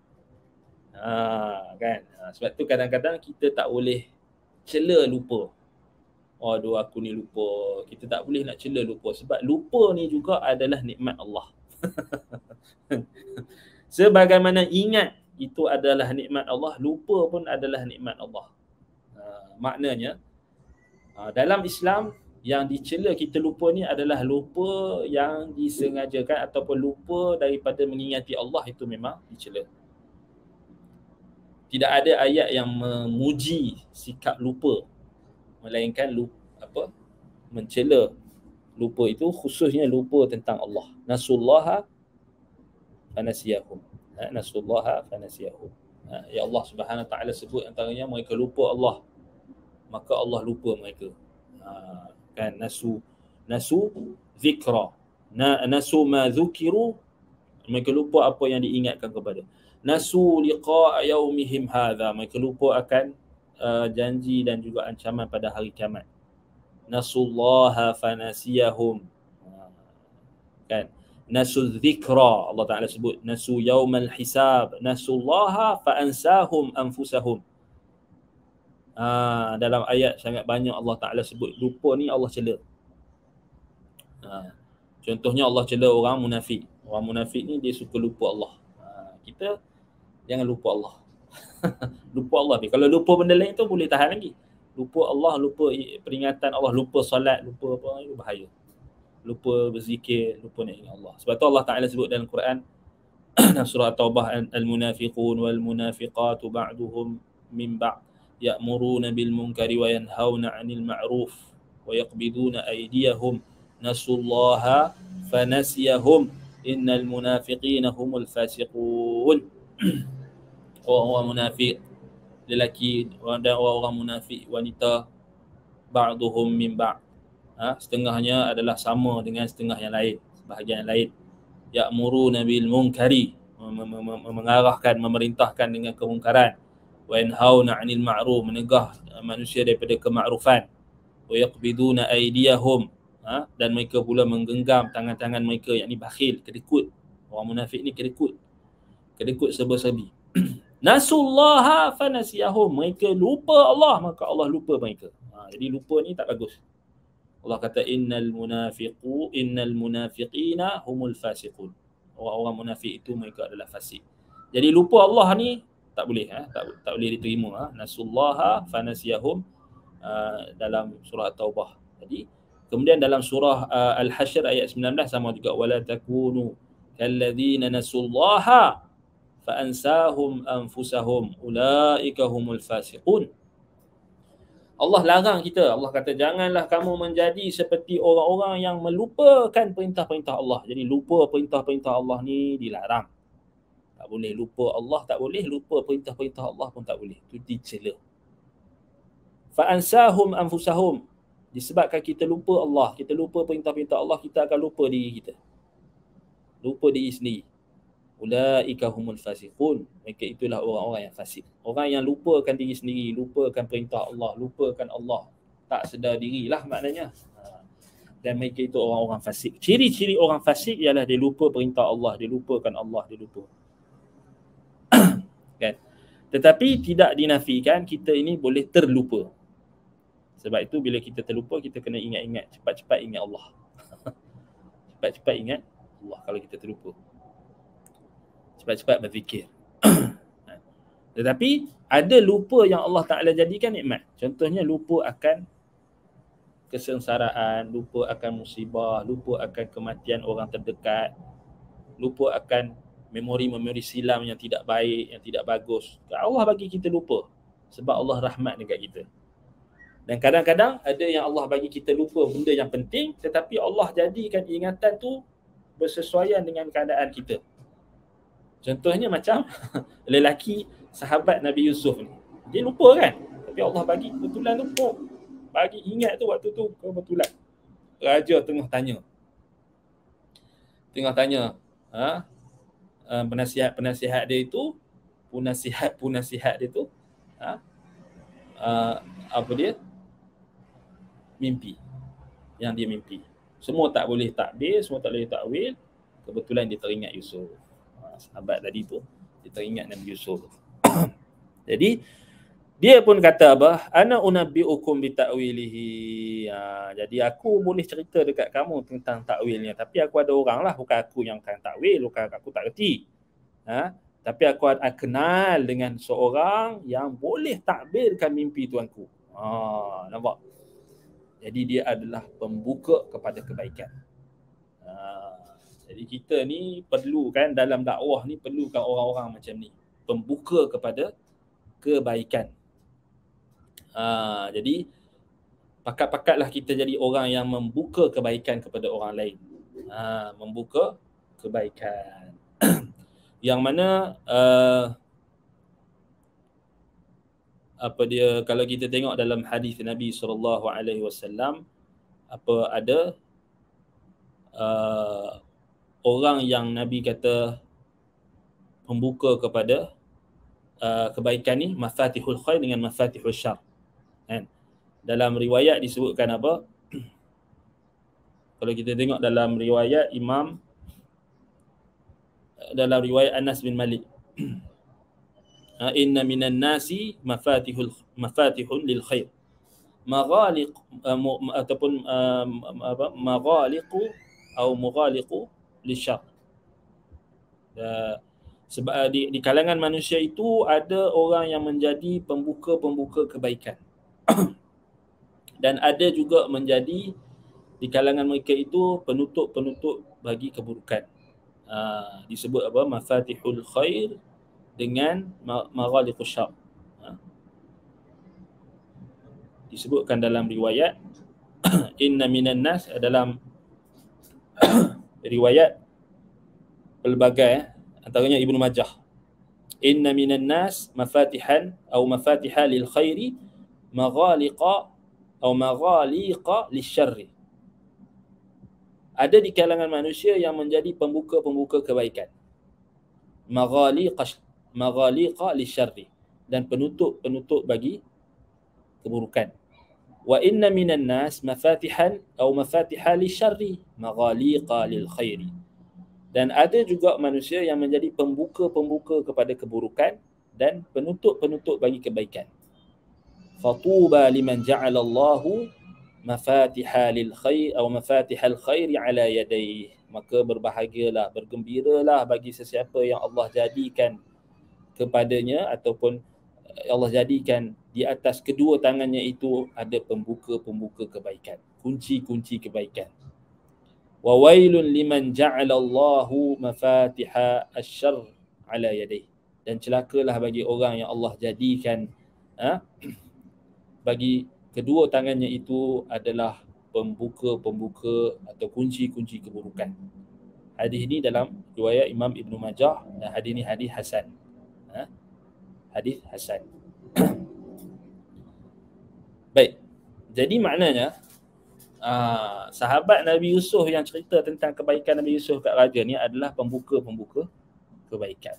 Ha, kan? Ha, sebab tu kadang-kadang kita tak boleh cela lupa. Oh, aduh aku ni lupa. Kita tak boleh nak cela lupa sebab lupa ni juga adalah nikmat Allah. Sebagaimana ingat itu adalah nikmat Allah, lupa pun adalah nikmat Allah. Ha, maknanya ha, dalam Islam yang dicela kita lupa ni adalah lupa yang disengajakan ataupun lupa daripada mengingati Allah, itu memang dicela. Tidak ada ayat yang memuji sikap lupa, melainkan lupa, apa mencela lupa itu khususnya lupa tentang Allah. Nasullaha fanasiyahum. Ha, nasullaha fanasiyahum. Ha, ya Allah Subhanahu Wa Taala sebut antaranya mereka lupa Allah, maka Allah lupa mereka. Ha, kan nasu nasu zikra. Na, nasu ma dzukiru, mereka lupa apa yang diingatkan kepada. Nasu liqa yaumihim hadza, mereka lupa akan uh, janji dan juga ancaman pada hari kiamat. Nasullaha fanasiyahum. Ha, kan nasu dzikra, Allah Taala sebut nasu yaumal hisab, nasullaha fa ansahum anfusahum. Ha, dalam ayat sangat banyak Allah Taala sebut lupa ni Allah cela. Ha, contohnya Allah cela orang munafik. Orang munafik ni dia suka lupa Allah. Ha, kita jangan lupa Allah. Lupa Allah ni. Kalau lupa benda lain tu boleh tahan lagi. Lupa Allah, lupa peringatan Allah, lupa solat, lupa apa, itu bahaya. Lupa berzikir, lupa nak ingat Allah. Sebab tu Allah Ta'ala sebut dalam Quran dalam surah Taubah, al-munafiqun wal munafiqatu ba'duhum min ba'd ya'muruna bil munkari wa yanhauna 'anil ma'ruf wa yaqbiduna aydiyahum nasullaha fanasiyahum innal munafiqina humul fasiqun. Orang-orang munafik lelaki dan orang-orang munafik wanita ba'duhum min ba'd, ha, setengahnya adalah sama dengan setengah yang lain, bahagian yang lain. Ya'muruna bil munkari, mengarahkan, memerintahkan dengan kemungkaran. Wa yanhauna 'anil ma'ruf, menegah manusia daripada kemakrufan. Wa yaqbiduna aydiyahum, ha, dan mereka pula menggenggam tangan-tangan mereka, yakni bakhil, kedekut. Orang munafik ni kedekut. Kedekut serba-serbi. Nasullaha fanasiyahum, mereka lupa Allah, maka Allah lupa mereka. Ha, jadi lupa ni tak bagus. Allah kata innal munafiqu innal munafiqina humul fasiqun. Orang-orang munafik itu mereka adalah fasik. Jadi lupa Allah ni tak boleh, ha? tak, tak boleh diterima. Ha? Nasullaha fanasiyahum uh, dalam surah Taubah. Jadi kemudian dalam surah uh, Al-Hasyr ayat sembilan belas sama juga, wala takunu kalladzina nasullaha fa ansahum anfusahum ulaika humul fasiqun. Allah larang kita, Allah kata janganlah kamu menjadi seperti orang-orang yang melupakan perintah-perintah Allah. Jadi lupa perintah-perintah Allah ni dilarang. Tak boleh lupa Allah, tak boleh lupa perintah-perintah Allah pun tak boleh. Itu dicela. Fa ansahum anfusahum, disebabkan kita lupa Allah, kita lupa perintah-perintah Allah, kita akan lupa diri kita. Lupa diri sendiri. Ulaika humul fasiqun, mereka itulah orang-orang yang fasik. Orang yang lupakan diri sendiri, lupakan perintah Allah, lupakan Allah, tak sedar dirilah maknanya. Dan mereka itu orang-orang fasik. Ciri-ciri orang fasik ialah dia lupa perintah Allah, dia lupakan Allah, dia lupa. Kan? Tetapi tidak dinafikan kita ini boleh terlupa. Sebab itu bila kita terlupa, kita kena ingat-ingat, cepat-cepat ingat Allah. Cepat-cepat ingat Allah kalau kita terlupa. Cepat-cepat berfikir. Tetapi ada lupa yang Allah Ta'ala jadikan nikmat. Contohnya lupa akan kesengsaraan, lupa akan musibah, lupa akan kematian orang terdekat, lupa akan memori-memori silam yang tidak baik, yang tidak bagus. Allah bagi kita lupa sebab Allah rahmat dekat kita. Dan kadang-kadang ada yang Allah bagi kita lupa benda yang penting, tetapi Allah jadikan ingatan tu bersesuaian dengan keadaan kita. Contohnya macam lelaki sahabat Nabi Yusuf ni. Dia lupa kan? Tapi Allah bagi kebetulan lupa. Bagi ingat tu waktu tu kebetulan. Raja tengah tanya. Tengah tanya. Ha? Uh, penasihat-penasihat dia itu, penasihat-penasihat dia tu, ha? uh, apa dia? Mimpi. Yang dia mimpi. Semua tak boleh takbir, semua tak boleh takwil. Kebetulan dia teringat Yusuf. Sahabat tadi tu, dia teringat Nabi Yusuf. Jadi dia pun kata apa? Ana unabbiukum bi ta'wilihi. Ha, jadi aku boleh cerita dekat kamu tentang takwilnya, tapi aku ada orang lah, bukan aku yang akan takwil, bukan aku tak reti. Ha, tapi aku akan kenal dengan seorang yang boleh takbirkan mimpi tuanku. Ha, nampak? Jadi dia adalah pembuka kepada kebaikan. Ha, jadi kita ni perlu kan, dalam dakwah ni perlukan orang-orang macam ni, pembuka kepada kebaikan. Ha, jadi pakat-pakatlah kita jadi orang yang membuka kebaikan kepada orang lain. Ha, membuka kebaikan. Yang mana uh, apa dia, kalau kita tengok dalam hadis Nabi sallallahu alaihi wasallam, apa ada uh, orang yang Nabi kata membuka kepada uh, kebaikan ni, mafatihul khair dengan mafatihul syar. Kan? Dalam riwayat disebutkan apa? Kalau kita tengok dalam riwayat Imam, dalam riwayat Anas bin Malik, inna minan nasi mafatihul mafatihun lil khair, maghaliq uh, ataupun uh, apa maghaliqu atau mughaliqu lisyar. Uh, sebab uh, di, di kalangan manusia itu ada orang yang menjadi pembuka-pembuka kebaikan. Dan ada juga menjadi di kalangan mereka itu penutup-penutup bagi keburukan. Uh, disebut apa? Mafatihul khair dengan maghaliqus syarr. Uh, disebutkan dalam riwayat inna minan nas, dalam riwayat pelbagai eh, antaranya Ibnu Majah, inna minan nas mafatihan atau mafatiha lil khairi maghaliqa atau maghaliqa lisyarri. Ada di kalangan manusia yang menjadi pembuka-pembuka kebaikan, maghaliqa maghaliqa lisyarri, dan penutup-penutup bagi keburukan. Wa inna minan nas mafatihan atau mafatiha lisyarri maghaliqa lil khairi. Dan ada juga manusia yang menjadi pembuka-pembuka kepada keburukan dan penutup-penutup bagi kebaikan. Fatuba liman ja'ala Allahu mafatiha lil khair atau mafatihal khairi ala yadayhi. Maka berbahagialah, bergembiralah bagi sesiapa yang Allah jadikan kepadanya ataupun Allah jadikan di atas kedua tangannya itu ada pembuka-pembuka kebaikan, kunci-kunci kebaikan. Wa wailun liman ja'ala Allahu mafatiha asy-syarr ala yadayhi. Dan celakalah bagi orang yang Allah jadikan ha, bagi kedua tangannya itu adalah pembuka-pembuka atau kunci-kunci keburukan. Hadis ini dalam riwayat Imam Ibnu Majah dan hadis ini hadis hasan. Ha? Hadis hasan. Baik. Jadi maknanya Uh, sahabat Nabi Yusuf yang cerita tentang kebaikan Nabi Yusuf kat raja ni adalah pembuka-pembuka kebaikan.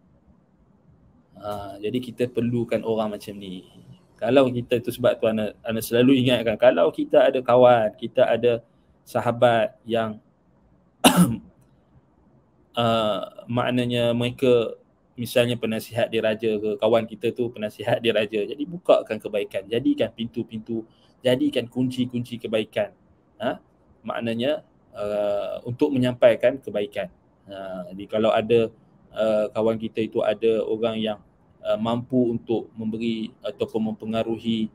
Uh, jadi kita perlukan orang macam ni. Kalau kita tu, sebab tu ana, ana selalu ingatkan, kalau kita ada kawan, kita ada sahabat yang uh, maknanya mereka misalnya penasihat di raja ke, kawan kita tu penasihat di raja, jadi bukakan kebaikan, jadikan pintu-pintu, jadikan kunci-kunci kebaikan. Ha? Maknanya uh, untuk menyampaikan kebaikan. Ha, jadi kalau ada uh, kawan kita itu ada orang yang uh, mampu untuk memberi ataupun mempengaruhi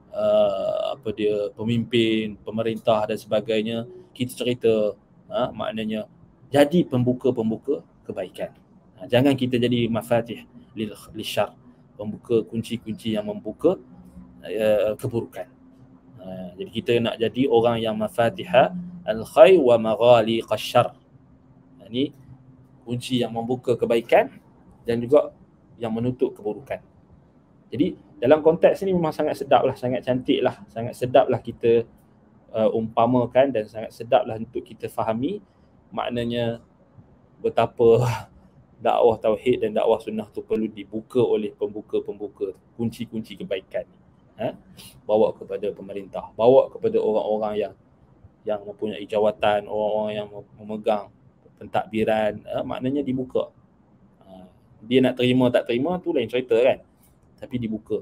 uh, apa dia pemimpin, pemerintah dan sebagainya, kita cerita, ha, maknanya jadi pembuka-pembuka kebaikan. Ha, jangan kita jadi mafatih lil syarr, pembuka kunci-kunci yang membuka uh, keburukan. Ha, jadi kita nak jadi orang yang mafatiha al-khair wa maghaliqa syarr. Ini kunci yang membuka kebaikan dan juga yang menutup keburukan. Jadi dalam konteks ini memang sangat sedap lah, sangat cantik lah, sangat sedap lah kita uh, umpamakan dan sangat sedap lah untuk kita fahami maknanya betapa dakwah tauhid dan dakwah sunnah tu perlu dibuka oleh pembuka-pembuka kunci-kunci kebaikan. Ha? Bawa kepada pemerintah, bawa kepada orang-orang yang yang mempunyai jawatan, orang-orang yang memegang pentadbiran, ha? Maknanya dibuka. Ha? Dia nak terima tak terima tu lain cerita kan, tapi dibuka,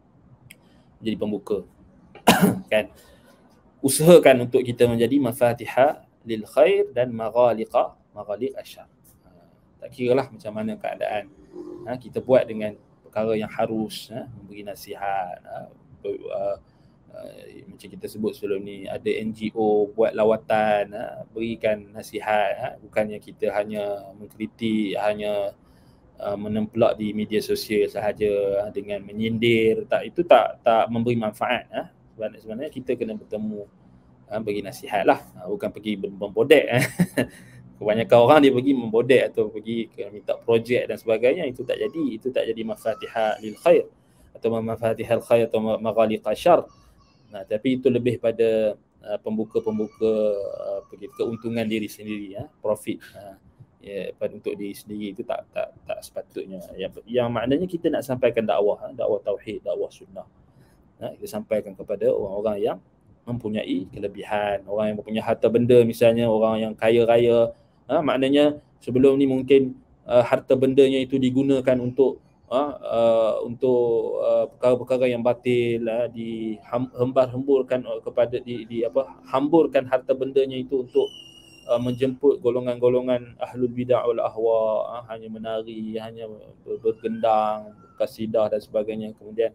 jadi pembuka. Kan, usahakan untuk kita menjadi mafatiha lil khair dan maghaliqa maghaliq asyar. Ha? Tak kiralah macam mana keadaan, ha? Kita buat dengan perkara yang harus, ha? Memberi nasihat, ha? Uh, uh, macam kita sebut sebelum ni, ada N G O buat lawatan, ha? Berikan nasihat, ha? Bukannya kita hanya mengkritik, hanya uh, menemplak di media sosial sahaja, ha? Dengan menyindir, tak, itu tak tak memberi manfaat, ha? Sebenarnya kita kena bertemu, ha? Bagi nasihat lah, ha? Bukan pergi membodek, ha? Kebanyakan orang dia pergi membodek atau pergi ke minta projek dan sebagainya, itu tak jadi, itu tak jadi mafatihah lil khair atau mafatihal khair atau maghaliqa syarr. Nah, tapi itu lebih pada uh, pembuka-pembuka uh, keuntungan diri sendiri, ya, profit, uh, ya, untuk diri sendiri, itu tak tak tak sepatutnya. Yang, yang maknanya kita nak sampaikan dakwah, dakwah tauhid, dakwah sunnah. Nah, kita sampaikan kepada orang-orang yang mempunyai kelebihan, orang yang mempunyai harta benda, misalnya orang yang kaya raya, ha, maknanya sebelum ni mungkin uh, harta bendanya itu digunakan untuk uh, uh, untuk uh, perkara-perkara yang batil, uh, dihembar-hemburkan kepada di, di apa hamburkan harta bendanya itu untuk uh, menjemput golongan-golongan ahlul bidah wal ahwa, uh, hanya menari, hanya bergendang, kasidah dan sebagainya. Kemudian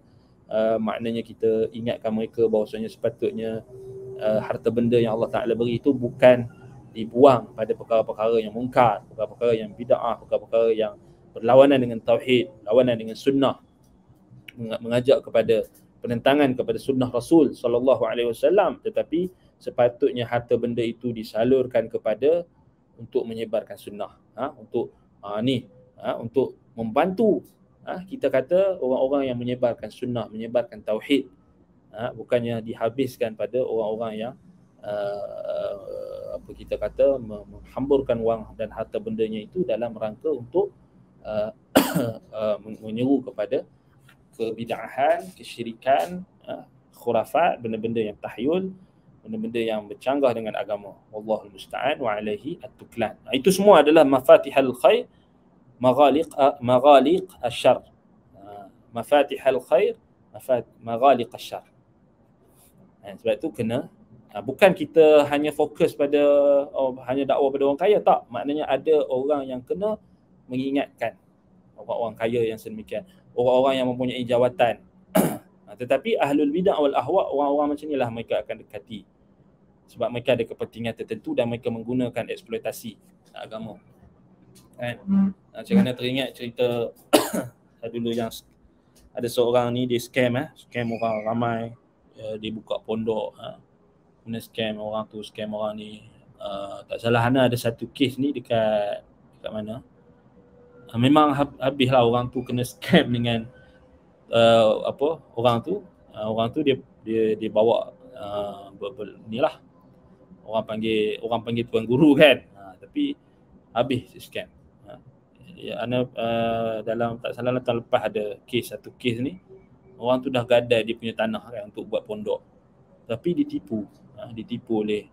uh, maknanya kita ingatkan mereka bahawasanya sepatutnya uh, harta benda yang Allah Ta'ala beri itu bukan dibuang pada perkara-perkara yang mungkar, perkara-perkara yang bid'ah, perkara-perkara yang berlawanan dengan tauhid, lawanan dengan sunnah, mengajak kepada penentangan kepada sunnah Rasul sallallahu alaihi wasallam, tetapi sepatutnya harta benda itu disalurkan kepada untuk menyebarkan sunnah, ha? untuk ha, ni ha? untuk membantu ha? kita kata orang-orang yang menyebarkan sunnah, menyebarkan tauhid, ha? bukannya dihabiskan pada orang-orang yang uh, apa kita kata menghamburkan wang dan harta bendanya itu dalam rangka untuk uh, uh, menyeru kepada kebid'ahan, kesyirikan, uh, khurafat, benda-benda yang tahyul, benda-benda yang bercanggah dengan agama. Wallahul musta'an wa alaihi at-tuklan. Nah, itu semua adalah mafatihal khair, maghaliq maghaliq asyarr. Uh, mafatihal khair, mafat maghaliq asyarr. Nah, sebab itu kena uh, bukan kita hanya fokus pada oh, hanya dakwah pada orang kaya, tak. Maknanya ada orang yang kena mengingatkan orang-orang kaya yang sedemikian, orang-orang yang mempunyai jawatan. Tetapi ahlul bid'ah wal ahwa, orang-orang macam inilah mereka akan dekati, sebab mereka ada kepentingan tertentu dan mereka menggunakan eksploitasi agama. Kan? Hmm. Macam mana teringat cerita dulu yang ada seorang ni dia scam eh, scam orang ramai, uh, dia buka pondok, ha. Kemudian scam orang tu, scam orang ni. Uh, tak salah Hana ada satu kes ni dekat dekat mana? Uh, memang habislah orang tu kena scam dengan uh, apa orang tu. Uh, orang tu dia dia dia bawa uh, ber, ber, inilah orang panggil orang panggil tuan guru kan. Uh, tapi habis scam. Uh, ya, Ana uh, dalam tak salah tahun lepas ada kes, satu kes ni orang tu dah gadai dia punya tanah kan untuk buat pondok. Tapi ditipu. Uh, ditipu oleh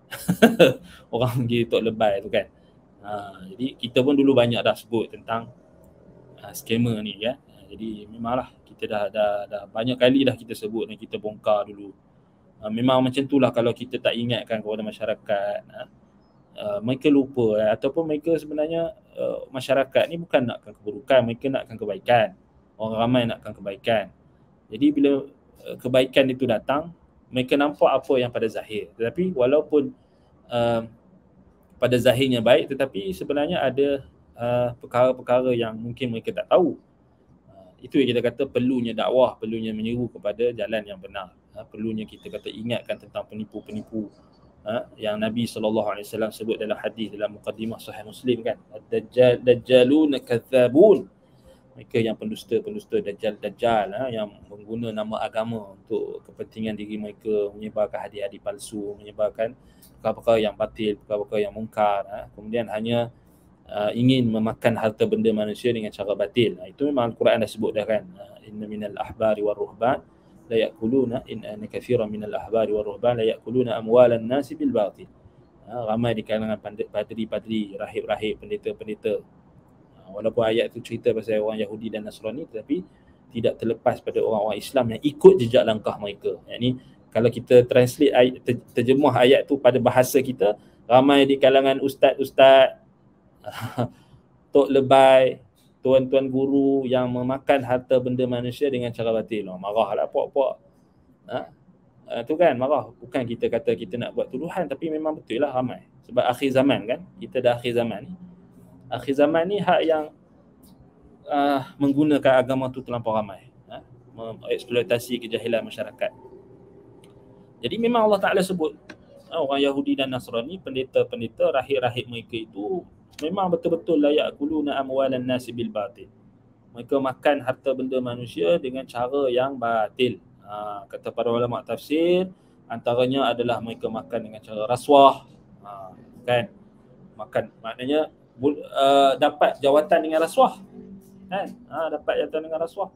orang pergi tok lebay tu kan. Ha, jadi kita pun dulu banyak dah sebut tentang uh, scammer ni kan. Ha, jadi memanglah kita dah, dah dah banyak kali dah kita sebut dan kita bongkar dulu. Ha, memang macam itulah kalau kita tak ingatkan kepada masyarakat, ha, uh, mereka lupa eh, ataupun mereka sebenarnya uh, masyarakat ni bukan nakkan keburukan, mereka nakkan kebaikan. Orang ramai nakkan kebaikan. Jadi bila uh, kebaikan itu datang, mereka nampak apa yang pada zahir. Tetapi walaupun uh, pada zahirnya baik, tetapi sebenarnya ada uh, perkara-perkara yang mungkin mereka tak tahu. Uh, itu yang kita kata perlunya dakwah, perlunya menyeru kepada jalan yang benar. Uh, perlunya kita kata ingatkan tentang penipu-penipu uh, yang Nabi sallallahu alaihi wasallam sebut dalam hadis dalam muqaddimah Sahih Muslim kan. Ad-dajjal dajjalun kadzabun. Mereka yang pendusta-pendusta dajjal-dajjal ha, yang mengguna nama agama untuk kepentingan diri mereka, menyebarkan hadis-hadis palsu, menyebarkan perkara-perkara yang batil, perkara-perkara yang mungkar, ha. Kemudian hanya uh, ingin memakan harta benda manusia dengan cara batil. Ha, itu memang Al-Quran dah sebut dah kan. Inna minal ahbari war ruhban la ya'kuluna inna katsiran minal ahbari war ruhban la ya'kuluna amwalan nasi bil batil. Ha, ramai di kalangan padri-padri, rahib-rahib, pendeta-pendeta. Walaupun ayat tu cerita pasal orang Yahudi dan Nasrani, tetapi tidak terlepas pada orang-orang Islam yang ikut jejak langkah mereka. Yang ni kalau kita translate ayat, terjemah ayat tu pada bahasa kita, ramai di kalangan ustaz-ustaz, tok lebay, tuan-tuan guru yang memakan harta benda manusia dengan cara batil. Oh, marahlah puak-puak. Ha? Uh, tu kan marah. Bukan kita kata kita nak buat tuduhan, tapi memang betul lah ramai. Sebab akhir zaman kan, kita dah akhir zaman ni. Akhir zaman ni hak yang uh, menggunakan agama tu terlampau ramai, ha? Mengeksploitasi kejahilan masyarakat. Jadi memang Allah Ta'ala sebut uh, orang Yahudi dan Nasrani, pendeta-pendeta, rahib-rahib mereka itu memang betul-betul la ya'kuluna amwalan nasi bil batil. Mereka makan harta benda manusia dengan cara yang batil. Ha, kata para ulama tafsir, antaranya adalah mereka makan dengan cara rasuah, ha, kan? Makan maknanya Uh, dapat jawatan dengan rasuah kan, ha, dapat jawatan dengan rasuah.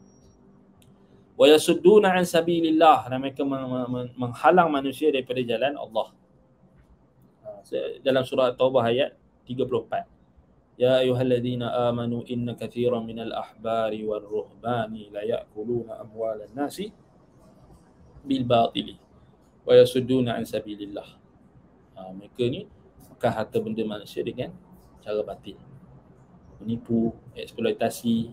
Wa yasudduna an sabilillah, dan mereka menghalang manusia daripada jalan Allah. Ha, dalam surah Taubah ayat tiga puluh empat, ya ayyuhalladzina amanu inna katsiran minal ahbari war ruhbani la ya'kuluna amwalan nasi bil batili wa yasudduna an sabilillah. Ha, mereka ni makan harta benda manusia dengan cara batil, menipu, eksploitasi,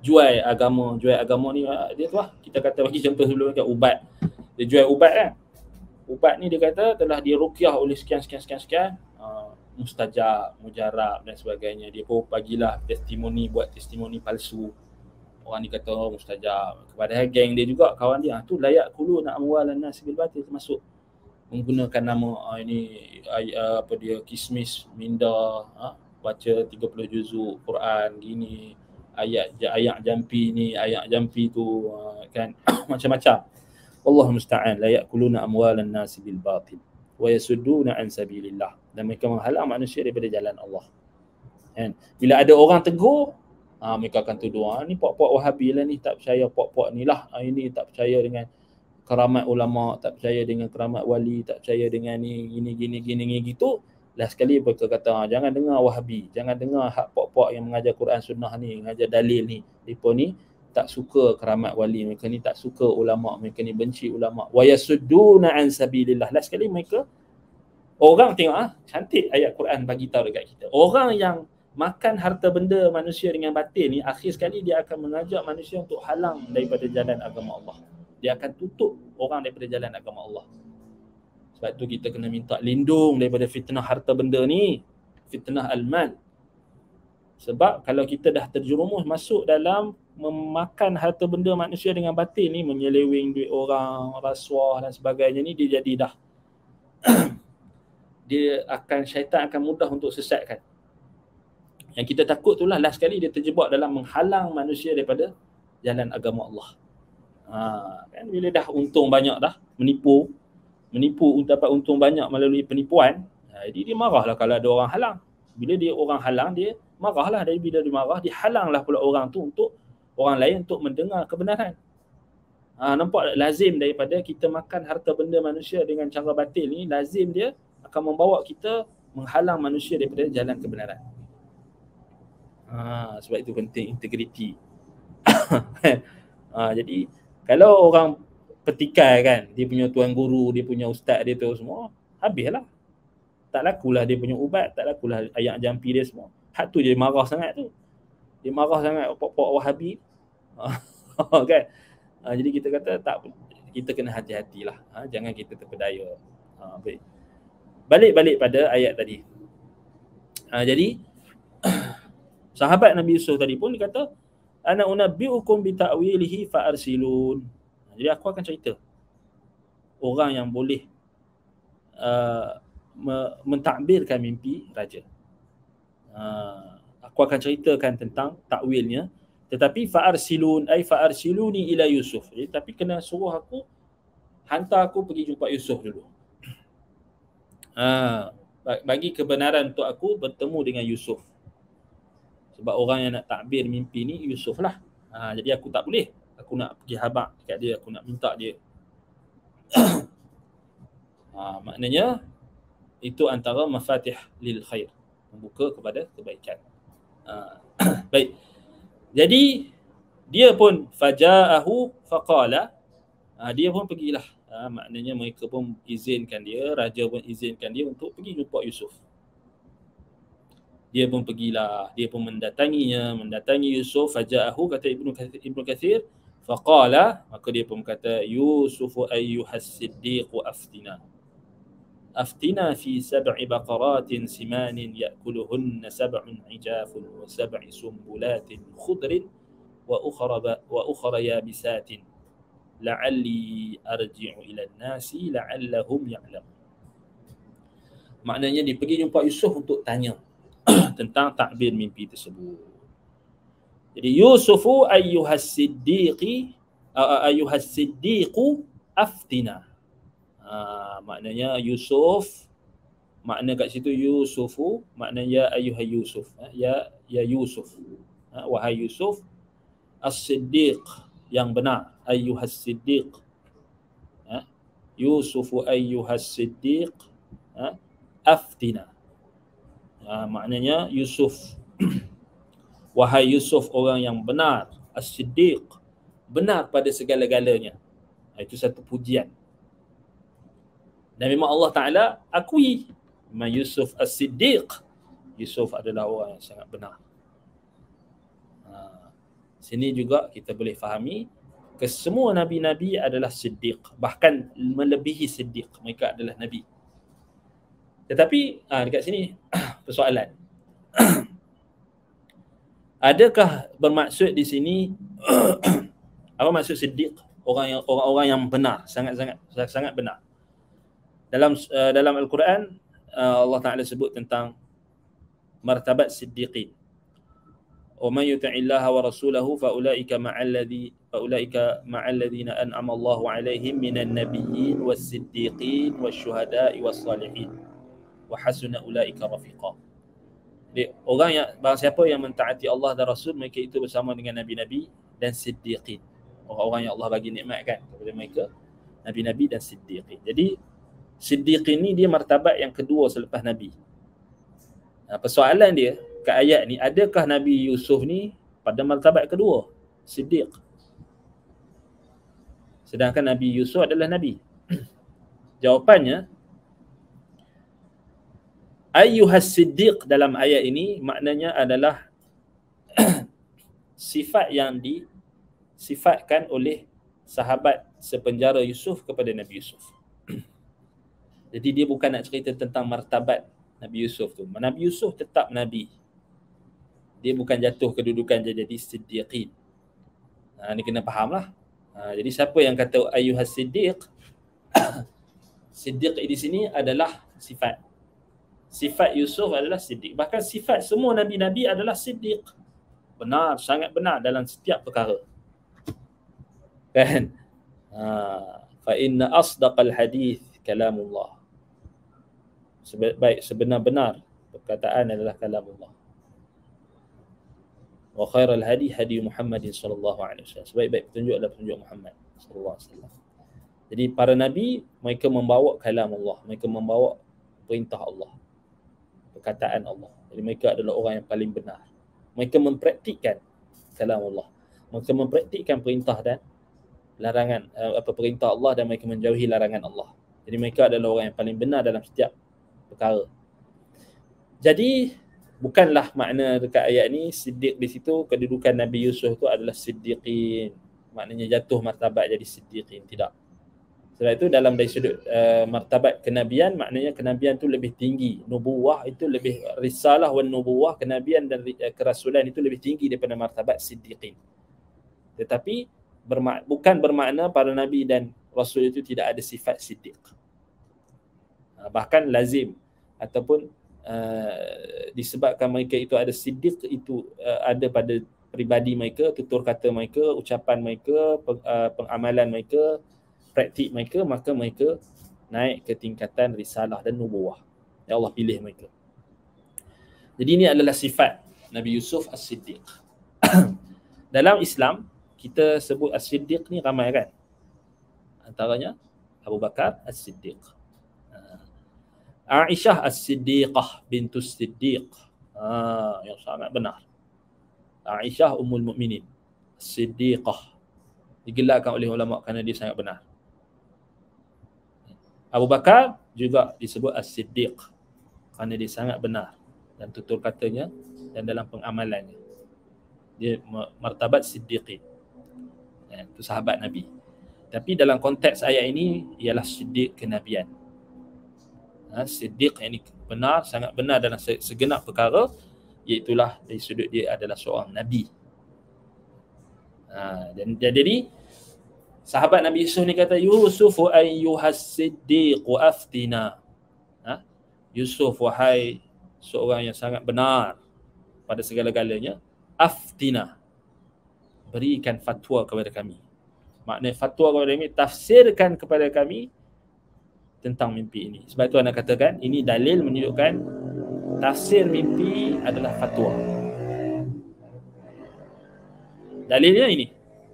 jual agama. Jual agama ni dia tu lah, kita kata bagi contoh sebelum kan ubat. Dia jual ubat kan. Ubat ni dia kata telah diruqyah oleh sekian sekian sekian sekian uh, mustajab, mujarab dan sebagainya. Dia pun bagilah testimoni, buat testimoni palsu. Orang ni kata oh, mustajab. Padahal geng dia juga, kawan dia, tu layak kulu nak amwalan nas bil batil, termasuk menggunakan nama uh, ini uh, apa dia kismis minda, uh, baca tiga puluh juzuk Quran gini, ayat ayat jampi ni, ayat jampi tu, uh, kan macam-macam. Allah musta'an, la ya'kuluna amwalan nas bil batil wa yasudduna an sabilillah, dan mereka menghalang manusia daripada jalan Allah. Kan? Bila ada orang tegur, ha, mereka akan tuduh, ha, ni puak-puak Wahabi lah ni, tak percaya puak-puak ni lah, ha, ini tak percaya dengan keramat ulama, tak percaya dengan keramat wali, tak percaya dengan ni gini gini gini gini gitu. Last sekali mereka kata, ha, jangan dengar Wahabi, jangan dengar hak puak-puak yang mengajar Quran sunnah ni, mengajar dalil ni. Mereka ni tak suka keramat wali, mereka ni tak suka ulama, mereka ni benci ulama. Wa yasudduna an sabilillah. Last sekali mereka, orang tengok ah, cantik ayat Quran bagi tahu dekat kita. Orang yang makan harta benda manusia dengan batil ni, akhir sekali dia akan mengajak manusia untuk halang daripada jalan agama Allah. Dia akan tutup orang daripada jalan agama Allah. Sebab tu kita kena minta lindung daripada fitnah harta benda ni, fitnah al-mal. Sebab kalau kita dah terjerumus masuk dalam memakan harta benda manusia dengan batil ni, menyeleweng duit orang, rasuah dan sebagainya ni, dia jadi dah dia akan, syaitan akan mudah untuk sesatkan. Yang kita takut itulah last sekali dia terjebak dalam menghalang manusia daripada jalan agama Allah. Ha, kan bila dah untung banyak dah, menipu, menipu dapat untung banyak melalui penipuan, jadi dia marahlah kalau ada orang halang. Bila dia orang halang, dia marahlah. Dari bila dia marah, dia halanglah pula orang tu untuk orang lain untuk mendengar kebenaran. Ha, nampak tak lazim daripada kita makan harta benda manusia dengan cara batil ni, lazim dia akan membawa kita menghalang manusia daripada jalan kebenaran. Ha, sebab itu penting integriti. Ha, jadi kalau orang petikai kan, dia punya tuan guru, dia punya ustaz dia tu semua, habislah. Tak lakulah dia punya ubat, tak lakulah ayat jampi dia semua. Hak tu dia marah sangat tu. Dia marah sangat pok-pok Wahabi. Kan? Ha, jadi kita kata tak, kita kena hati-hatilah. Ha, jangan kita terpedaya. Ha, baik. Balik-balik pada ayat tadi. Ha, jadi sahabat Nabi Yusuf tadi pun dia kata, ana unabbiukum bi ta'wilihi fa arsilun. Jadi aku akan cerita orang yang boleh uh, mentakbirkan mimpi raja. Uh, aku akan ceritakan tentang takwilnya, tetapi fa arsilun ay fa arsiluni ila Yusuf. Jadi, tapi kena suruh aku, hantar aku pergi jumpa Yusuf dulu. Uh, bagi kebenaran untuk aku bertemu dengan Yusuf. Sebab orang yang nak takbir mimpi ni Yusuf lah. Ha, jadi aku tak boleh. Aku nak pergi habaq dekat dia, aku nak minta dia. Ha, maknanya itu antara mafatih lil khair, membuka kepada kebaikan. Ha, baik. Jadi dia pun faja'ahu faqala, ha, dia pun pergilah. Ha, maknanya mereka pun izinkan dia, raja pun izinkan dia untuk pergi jumpa Yusuf. Dia pun pergilah, dia pun mendatanginya, mendatangi Yusuf. Faja'ahu, kata Ibnu Kathir, Ibnu Kathir, faqala, maka dia pun berkata, Yusufu ayyuhas siddiqu aftina. Aftina fi sab'i baqaratin simanin ya'kuluhunna sab'un ijafun wa sab'i sumbulatin khudrin wa ukhra wa ukhra yabisatin la'alli arji'u ila an-nasi la'allahum ya'lamun. Maknanya dia pergi jumpa Yusuf untuk tanya tentang takbir mimpi tersebut. Jadi Yusufu ayyuhas siddiqi ayyuhas siddiqu aftina. Ha, maknanya Yusuf, makna kat situ Yusufu, maknanya ya ayyuhai Yusuf, ha, ya ya Yusuf. Ha, wahai Yusuf as-siddiq, yang benar, ayyuhas siddiq. Ha, Yusufu ayyuhas siddiq, ha, aftina. Ha, maknanya Yusuf, wahai Yusuf orang yang benar, as-siddiq, benar pada segala-galanya. Ha, itu satu pujian. Dan memang Allah Ta'ala akui memang Yusuf as-siddiq, Yusuf adalah orang yang sangat benar. Ha, Sini juga kita boleh fahami kesemua nabi-nabi adalah siddiq, bahkan melebihi siddiq, mereka adalah nabi. Tetapi ah, dekat sini persoalan. Adakah bermaksud di sini apa maksud siddiq? Orang yang orang-orang yang benar, sangat-sangat sangat benar. Dalam uh, dalam Al-Quran uh, Allah Taala sebut tentang martabat siddiqin. Wa man yuti'illaha wa rasulahu fa ulaika ma'al ladzi fa ulaika ma'al ladzina an'ama Allahu 'alaihim minan nabiyyin was-siddiqin wasyuhada'i was-salihin wa hasuna ulaika rafiqa. Jadi orang yang barang siapa yang mentaati Allah dan Rasul, mereka itu bersama dengan nabi-nabi dan siddiqin. Orang-orang yang Allah bagi nikmat kan kepada mereka, nabi-nabi dan siddiqin. Jadi siddiqin ni dia martabat yang kedua selepas nabi. Nah, persoalan dia kat ayat ni, adakah Nabi Yusuf ni pada martabat kedua, siddiq? Sedangkan Nabi Yusuf adalah nabi. Jawapannya, ayyuhas siddiq dalam ayat ini maknanya adalah sifat yang disifatkan oleh sahabat sepenjara Yusuf kepada Nabi Yusuf. Jadi dia bukan nak cerita tentang martabat Nabi Yusuf tu. Nabi Yusuf tetap nabi. Dia bukan jatuh kedudukan dia jadi siddiqin. Ha, ni kena faham lah. Ha, jadi siapa yang kata ayyuhas siddiq, siddiq di sini adalah sifat. Sifat Yusuf adalah siddiq. Bahkan sifat semua nabi-nabi adalah siddiq. Benar, sangat benar dalam setiap perkara. Kan? Ha, fa inna asdaqal hadith kalamullah. Baik, sebenar-benar perkataan adalah kalamullah. Wa khairal hadi hadi Muhammadin sallallahu alaihi wasallam. Sebaik-baik petunjuk adalah petunjuk Muhammad sallallahu alaihi wasallam. Jadi para nabi mereka membawa kalamullah, mereka membawa perintah Allah, perkataan Allah. Jadi mereka adalah orang yang paling benar. Mereka mempraktikkan kalamullah. Mereka mempraktikkan perintah dan larangan, apa perintah Allah, dan mereka menjauhi larangan Allah. Jadi mereka adalah orang yang paling benar dalam setiap perkara. Jadi bukanlah makna dekat ayat ni siddiq di situ kedudukan Nabi Yusuf tu adalah siddiqin, maknanya jatuh martabat jadi siddiqin, tidak. Sebab itu dalam dari sudut uh, martabat kenabian, maknanya kenabian tu lebih tinggi, nubuwah itu lebih, risalah wan nubuwah, kenabian dan uh, kerasulan itu lebih tinggi daripada martabat siddiqin. Tetapi bermak- bukan bermakna para nabi dan rasul itu tidak ada sifat siddiq. Uh, bahkan lazim ataupun Uh, disebabkan mereka itu ada siddiq itu uh, ada pada peribadi mereka, tutur kata mereka, ucapan mereka, peng, uh, pengamalan mereka, praktik mereka, maka mereka naik ke tingkatan risalah dan nubuwah. Ya Allah pilih mereka. Jadi ini adalah sifat Nabi Yusuf As-Siddiq. Dalam Islam kita sebut As-Siddiq ni ramai kan. Antaranya Abu Bakar As-Siddiq, Aisyah As-Siddiqah bintus Siddiq. Ha, yang sangat benar. Aisyah Ummul Mukminin As-Siddiqah. Digelarkan oleh ulama kerana dia sangat benar. Abu Bakar juga disebut As-Siddiq kerana dia sangat benar dan tutur katanya dan dalam pengamalannya. Dia martabat siddiqin. Ya, itu sahabat Nabi. Tapi dalam konteks ayat ini ialah siddiq kenabian. Ha, siddiq yang ini benar, sangat benar dalam segenap perkara, iaitulah dari sudut dia adalah seorang nabi. Ha, dan, dan jadi sahabat Nabi Yusuf ni kata, Yusufu ayyuhas siddiq aftina. Ha? Yusuf, wahai seorang yang sangat benar pada segala-galanya, aftina, berikan fatwa kepada kami. Maknanya fatwa kepada kami, tafsirkan kepada kami tentang mimpi ini. Sebab itu anda katakan ini dalil menunjukkan tafsir mimpi adalah fatwa. Dalilnya ini.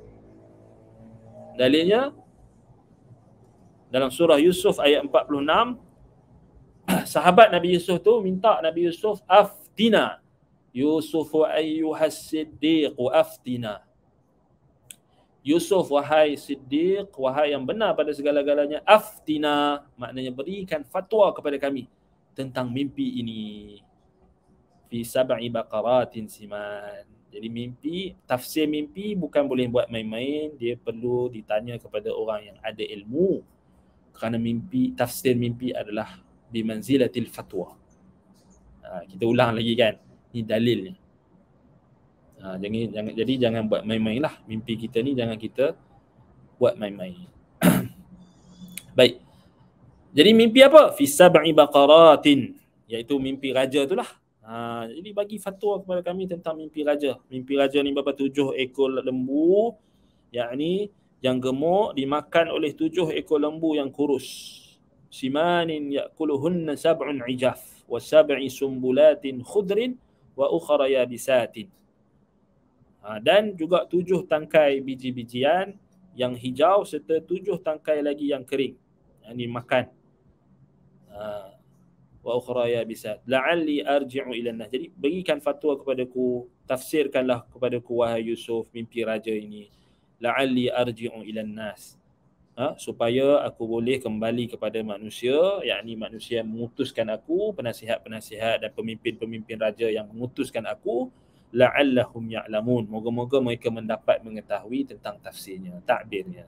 Dalilnya dalam surah Yusuf ayat empat puluh enam, sahabat Nabi Yusuf tu minta Nabi Yusuf, aftina Yusufu ayyuhas siddiq aftina. Yusuf, wahai siddiq, wahai yang benar pada segala-galanya, aftina, maknanya berikan fatwa kepada kami tentang mimpi ini. Fi sab'i baqaratin siman, Jadi mimpi, tafsir mimpi bukan boleh buat main-main, dia perlu ditanya kepada orang yang ada ilmu. Kerana mimpi, tafsir mimpi adalah bimanzilatil fatwa. Ha, kita ulang lagi kan, ni dalilnya. Ha, jangan, jangan, jadi jangan buat main-main lah. Mimpi kita ni jangan kita buat main-main. Baik. Jadi mimpi apa? Fi sab'i baqaratin, iaitu mimpi raja itulah. Ha, jadi bagi fatwa kepada kami tentang mimpi raja. Mimpi raja ni berapa? Tujuh ekor lembu, yakni yang gemuk dimakan oleh tujuh ekor lembu yang kurus. Simanin ya'kuluhunna sab'un ijaf wa sab'i sumbulatin khudrin wa ukhra yabisatin. Ha, dan juga tujuh tangkai biji-bijian yang hijau serta tujuh tangkai lagi yang kering. Yang dimakan. Ha, wa ukhra yabisat la'alli arji'u ila nas. Jadi berikan fatwa kepadaku, tafsirkanlah kepadaku wahai Yusuf mimpi raja ini, la'alli arji'u ila nas, ha, supaya aku boleh kembali kepada manusia, yakni manusia yang mengutuskan aku, penasihat-penasihat dan pemimpin-pemimpin raja yang mengutuskan aku, la'allahum ya'lamun, moga-moga mereka mendapat mengetahui tentang tafsirnya, takbirnya.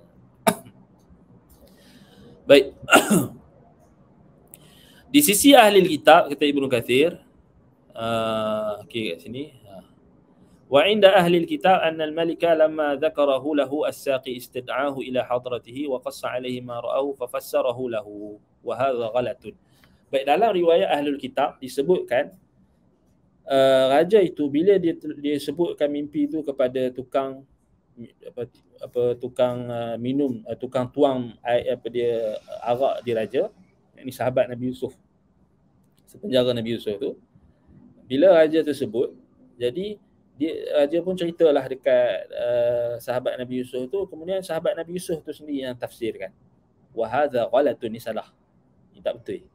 Baik. Di sisi ahli kitab, kata Ibnu Katsir, uh, okey kat sini. Wa inda ahli kitab anna al-malika lamma dzakarahu lahu as-saqi istad'ahu ila hadratihi wa qassa alayhi ma ra'ahu fa fassarahu lahu wa hadha ghalatun. Baik, dalam riwayat ahli kitab disebutkan uh, raja itu bila dia dia sebutkan mimpi itu kepada tukang apa, apa tukang uh, minum, uh, tukang tuang air, apa dia arak di raja, ini sahabat Nabi Yusuf, sepenjara Nabi Yusuf tu, bila raja tersebut, jadi dia raja pun ceritalah dekat uh, sahabat Nabi Yusuf tu, kemudian sahabat Nabi Yusuf tu sendiri yang tafsirkan. Wa hadza ghalatun, ni salah. Ni tak betul.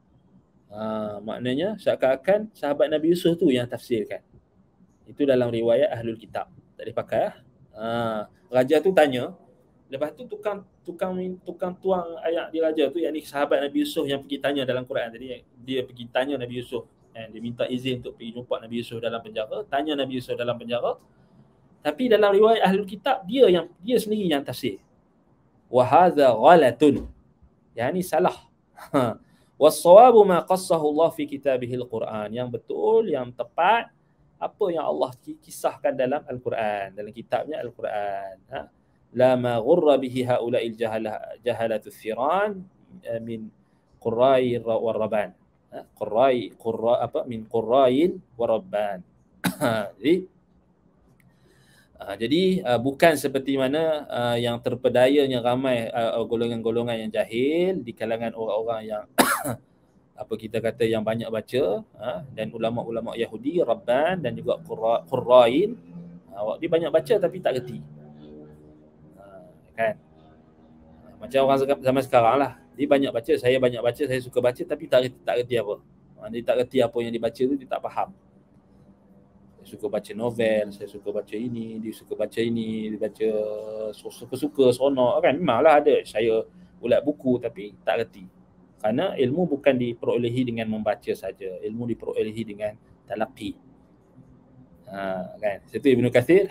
Ha, maknanya seakan-akan sahabat Nabi Yusuf tu yang tafsirkan. Itu dalam riwayat Ahlul Kitab. Tak boleh pakai lah. Ha, raja tu tanya, lepas tu tukang tukang tukang tuang ayak di raja tu, yakni sahabat Nabi Yusuf yang pergi tanya dalam Quran. Jadi dia pergi tanya Nabi Yusuf, eh, dia minta izin untuk pergi jumpa Nabi Yusuf dalam penjara, tanya Nabi Yusuf dalam penjara. Tapi dalam riwayat Ahlul Kitab, dia yang dia sendiri yang tafsir. Wa hadza ghalatun, yakni salah. Was-sawabu ma qassahu Allah fi kitabihil Quran, yang betul, yang tepat apa yang Allah kisahkan dalam Al-Quran, dalam kitabnya Al-Quran. Ha? La ma ghurra bihi haula'il jahalah jahalatu thiran min qurrai wa rabban. Ha? Qurrai qurra apa min qurrain wa rabban. Jadi uh, jadi uh, bukan seperti mana uh, yang terpedayanya ramai uh, golongan-golongan yang jahil di kalangan orang-orang yang apa kita kata yang banyak baca, ha, dan ulama-ulama Yahudi, Rabban dan juga qurra, qurrain, ha, dia banyak baca tapi tak reti, ha, kan, macam orang zaman sekarang lah, dia banyak baca, saya banyak baca, saya suka baca tapi tak reti, tak reti apa, ha, dia tak reti apa yang dibaca tu, dia tak faham. Saya suka baca novel, saya suka baca ini, dia suka baca ini, dia baca suka-suka, seronok kan, memanglah ada saya ulat buku tapi tak reti. Kerana ilmu bukan diperolehi dengan membaca saja, ilmu diperolehi dengan talaqi. Ha, kan? Situ Ibnu Katsir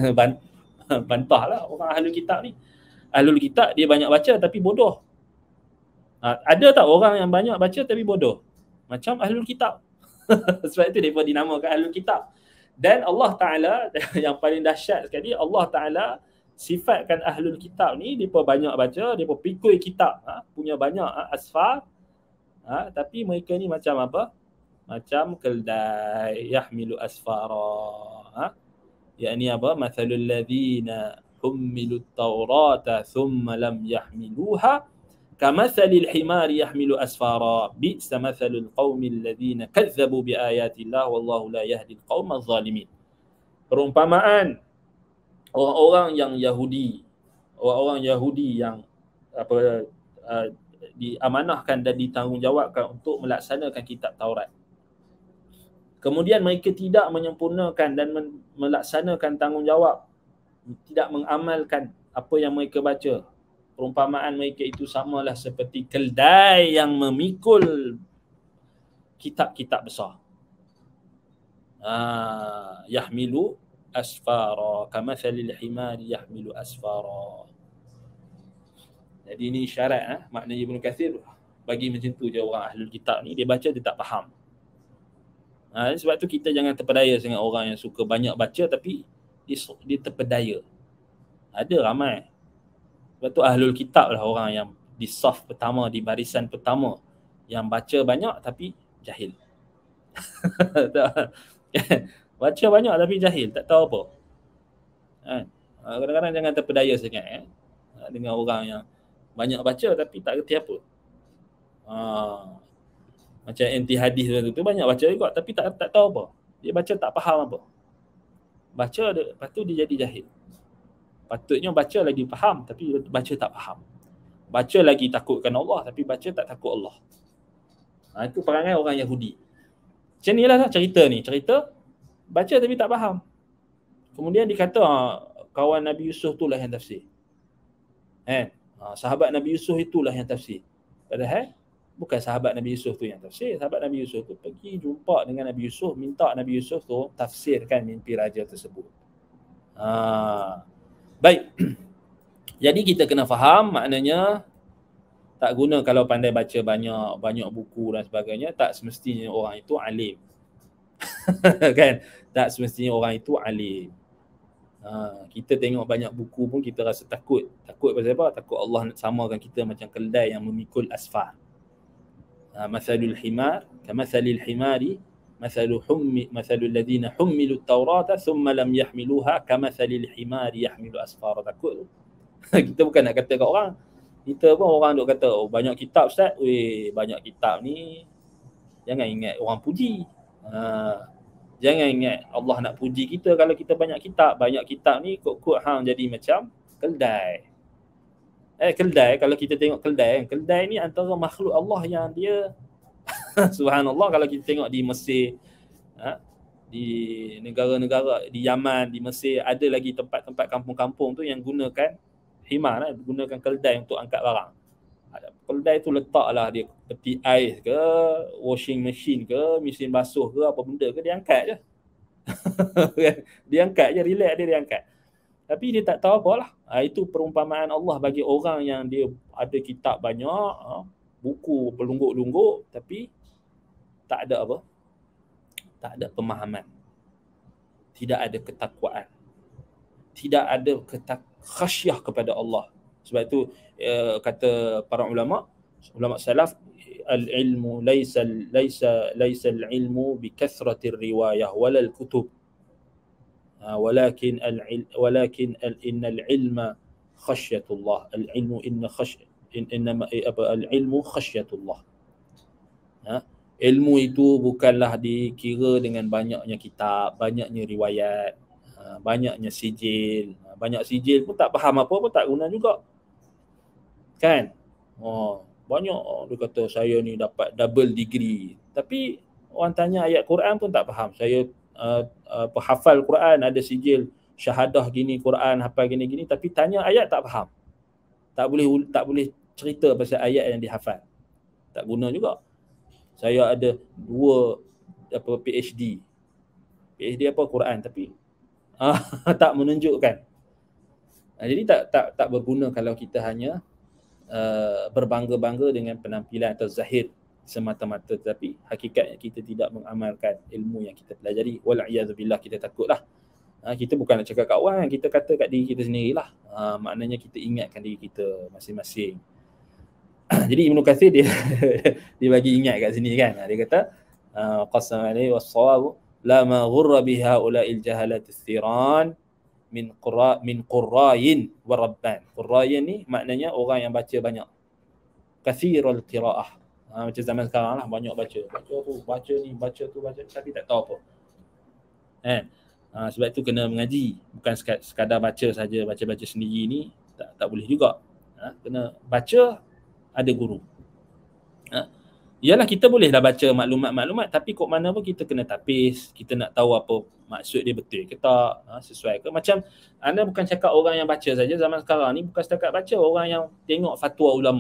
bantahlah orang Ahlul Kitab ni. Ahlul Kitab dia banyak baca tapi bodoh. Ha, ada tak orang yang banyak baca tapi bodoh? Macam Ahlul Kitab. Sebab itu mereka dinamakan Ahlul Kitab. Dan Allah Ta'ala yang paling dahsyat sekali, Allah Ta'ala sifatkan Ahlul Kitab ni, mereka banyak baca, mereka pikul kitab, ha, punya banyak ha, asfar, ha, tapi mereka ni macam apa? Macam keldai, yahmilu asfara, ha? Yakni apa? Mathalul ladhina hummilut tawrata thumma lam yahmiluha kamathalil himari yahmilu asfara bi'sa mathalul qawmil ladhina kazzabu biayatillah wallahu la yahdil qawmal zalimin. Perumpamaan orang-orang yang Yahudi, orang-orang Yahudi yang apa uh, diamanahkan dan ditanggungjawabkan untuk melaksanakan kitab Taurat. Kemudian mereka tidak menyempurnakan dan men- melaksanakan tanggungjawab, tidak mengamalkan apa yang mereka baca. Perumpamaan mereka itu samalah seperti keldai yang memikul kitab-kitab besar. Ah, yahmilu asfara kamathalil himari yahmilu asfara. Jadi ini syarat, eh? maknanya Ibnu Katsir bagi macam tu je orang ahlul kitab ni, dia baca dia tak faham. Ha, sebab tu kita jangan terpedaya dengan orang yang suka banyak baca tapi dia, dia terpedaya. Ada ramai. Sebab tu ahlul kitab lah orang yang di saf pertama, di barisan pertama, yang baca banyak tapi jahil. Baca banyak tapi jahil, tak tahu apa. Ha, kadang-kadang jangan terpedaya sangat, eh? dengan orang yang banyak baca tapi tak kerti apa. Ha, macam anti hadis tu banyak baca juga tapi tak tak tahu apa. Dia baca tak faham apa. Baca dia, lepas tu dia jadi jahil. Patutnya baca lagi faham tapi baca tak faham. Baca lagi takutkan Allah tapi baca tak takut Allah. Ha, itu perangai orang Yahudi. Macam ni lah cerita ni. Cerita baca tapi tak faham. Kemudian dikata ha, kawan Nabi Yusuf itulah yang tafsir. Eh, ha, sahabat Nabi Yusuf itulah yang tafsir. Padahal bukan sahabat Nabi Yusuf tu yang tafsir. Sahabat Nabi Yusuf tu pergi jumpa dengan Nabi Yusuf, minta Nabi Yusuf tu tafsirkan mimpi raja tersebut. Ha, baik. Jadi kita kena faham maknanya tak guna kalau pandai baca banyak banyak buku dan sebagainya, tak semestinya orang itu alim. Kan? Tak semestinya orang itu alim. Ha, kita tengok banyak buku pun kita rasa takut. Takut pasal apa? Takut Allah nak samakan kita macam keldai yang memikul asfar. Ha, masalul himar kamathalil himari mathalu hummi mathalul ladina hummilu at-taurata thumma lam yahmiluha kamathalil himari yahmilu asfara. Takut. Kita bukan nak kata kat orang. Kita pun orang duk kata, oh banyak kitab Ustaz. Weh, banyak kitab ni jangan ingat orang puji. Ha, jangan ingat Allah nak puji kita kalau kita banyak kitab. Banyak kitab ni kok-kok hang jadi macam keldai. Eh keldai, kalau kita tengok keldai, keldai ni antara makhluk Allah yang dia subhanallah, kalau kita tengok di Mesir, ha, di negara-negara di Yaman, di Mesir, ada lagi tempat-tempat kampung-kampung tu yang gunakan himar, lah, gunakan keldai untuk angkat barang. Keldai tu letaklah dia peti ais ke, washing machine ke, mesin basuh ke, apa benda ke, dia angkat je. Dia angkat je, relax dia, dia angkat. Tapi dia tak tahu apalah. Ha, itu perumpamaan Allah bagi orang yang dia ada kitab banyak, ha, buku berlungguk-lungguk tapi tak ada apa? Tak ada pemahaman. Tidak ada ketakwaan. Tidak ada ketak khasyah kepada Allah. Sebab itu uh, kata para ulama, ulama salaf, al-ilmu laisa laisa laisa al-ilmu bi kathratir riwayah wala al-kutub. Uh, walakin al walakin al innal ilma khasyatullah. Al-ilmu inna khasyat in inma al-ilmu khasyatullah. Ha? Ilmu itu bukanlah dikira dengan banyaknya kitab, banyaknya riwayat, banyaknya sijil. Banyak sijil pun tak faham apa pun tak guna juga. Kan? Oh, banyak oh, dia kata saya ni dapat double degree. Tapi orang tanya ayat Quran pun tak faham. Saya uh, uh, penghafal Quran, ada sijil syahadah gini, Quran hafal gini-gini, tapi tanya ayat tak faham. Tak boleh tak boleh cerita pasal ayat yang dihafal. Tak guna juga. Saya ada dua apa P H D. P H D apa Quran tapi ah, tak menunjukkan. Ah, jadi tak tak tak berguna kalau kita hanya uh, berbangga-bangga dengan penampilan atau zahir semata-mata, tetapi hakikatnya kita tidak mengamalkan ilmu yang kita pelajari. Wal'iyadzubillah, kita takutlah. Ah, kita bukan nak cakap kat orang, kita kata kat diri kita sendirilah. Ah, maknanya kita ingatkan diri kita masing-masing. Jadi Ibnu Katsir dia dia bagi ingat kat sini kan. Dia kata qasam alaihi was-shawab la ma ghurra biha ula'il jahalat as-siran min qura min qurrayin wa rabban. Qurrayin ni maknanya orang yang baca banyak. Kathirul qiraah. Ha, macam zaman sekarang lah, banyak baca. Baca tu, baca ni, baca tu, baca tapi tak tahu apa. Kan? Ha, sebab tu kena mengaji. Bukan sekadar baca saja, baca-baca sendiri ni tak tak boleh juga. Ha, kena baca, ada guru. Ha, yalah kita bolehlah baca maklumat-maklumat tapi kok mana pun kita kena tapis, kita nak tahu apa maksud dia betul ke tak, ha, sesuai ke. Macam anda bukan cakap orang yang baca saja zaman sekarang ni, bukan setakat baca, orang yang tengok fatwa ulama.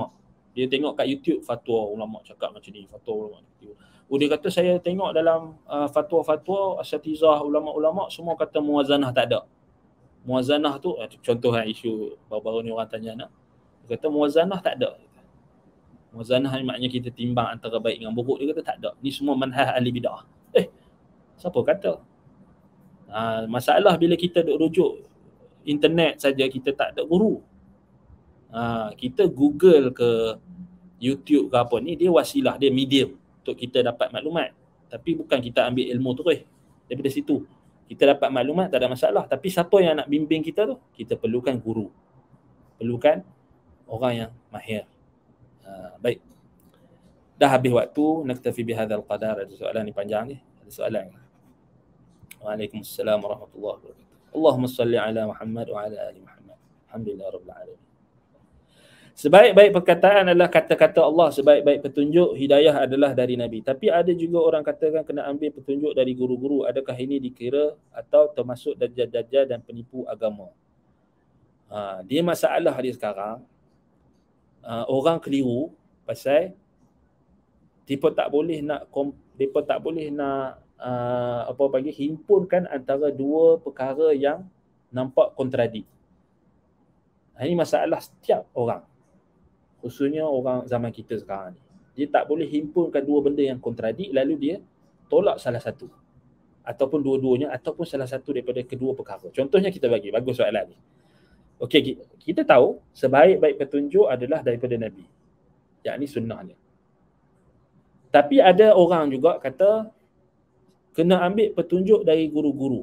Dia tengok kat YouTube fatwa ulama cakap macam ni, fatwa ulama macam oh, dia kata saya tengok dalam uh, fatwa-fatwa asatizah ulama-ulama semua kata muwazanah tak ada. Muwazanah tu contoh kan isu baru-baru ni orang tanya nak. Dia kata muwazanah tak ada. Muwazanah ni maknanya kita timbang antara baik dengan buruk. Dia kata tak ada. Ni semua manhaj ahli bidah. Eh, siapa kata? Ha, masalah bila kita duk rujuk internet saja kita tak ada guru. Ha, kita Google ke YouTube ke apa ni, dia wasilah, dia medium untuk kita dapat maklumat. Tapi bukan kita ambil ilmu terus daripada situ. Kita dapat maklumat tak ada masalah. Tapi siapa yang nak bimbing kita tu? Kita perlukan guru. Perlukan orang yang mahir. Ha, baik. Dah habis waktu, naktafi bihadzal qadar. Ada soalan ni panjang ni. Ada soalan. Waalaikumsalam warahmatullahi wabarakatuh. Allahumma salli ala Muhammad wa ala ali Muhammad. Alhamdulillah rabbil alamin. Sebaik-baik perkataan adalah kata-kata Allah, sebaik-baik petunjuk hidayah adalah dari Nabi. Tapi ada juga orang katakan kena ambil petunjuk dari guru-guru. Adakah ini dikira atau termasuk dajjal-dajjal dan penipu agama? Ha, dia masalah dia sekarang, uh, orang keliru pasal mereka tak boleh nak mereka tak boleh nak uh, apa bagi himpunkan antara dua perkara yang nampak kontradik. Ini masalah setiap orang. Khususnya orang zaman kita sekarang ni. Dia tak boleh himpunkan dua benda yang kontradik lalu dia tolak salah satu. Ataupun dua-duanya ataupun salah satu daripada kedua perkara. Contohnya kita bagi, bagus soalan ni. Okey, kita tahu sebaik-baik petunjuk adalah daripada Nabi. Yakni sunnahnya. Tapi ada orang juga kata kena ambil petunjuk dari guru-guru.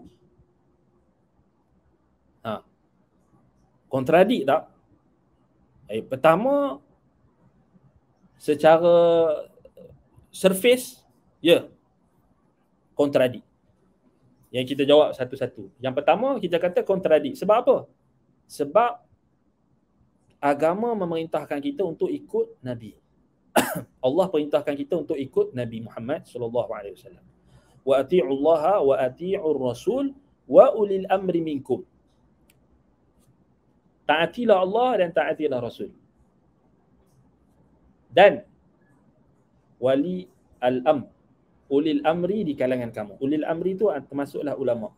Ha. Kontradik tak? Eh, pertama, secara surface, ya, kontradik. Yang kita jawab satu-satu. Yang pertama, kita kata kontradik. Sebab apa? Sebab agama memerintahkan kita untuk ikut Nabi. Allah perintahkan kita untuk ikut Nabi Muhammad sallallahu alaihi wasallam. Wa ati'ullaha wa ati'ur rasul wa ulil amri minkum. Taatilah Allah dan taatilah Rasul. Dan wali al-am, ulil amri di kalangan kamu. Ulil amri itu termasuklah ulama.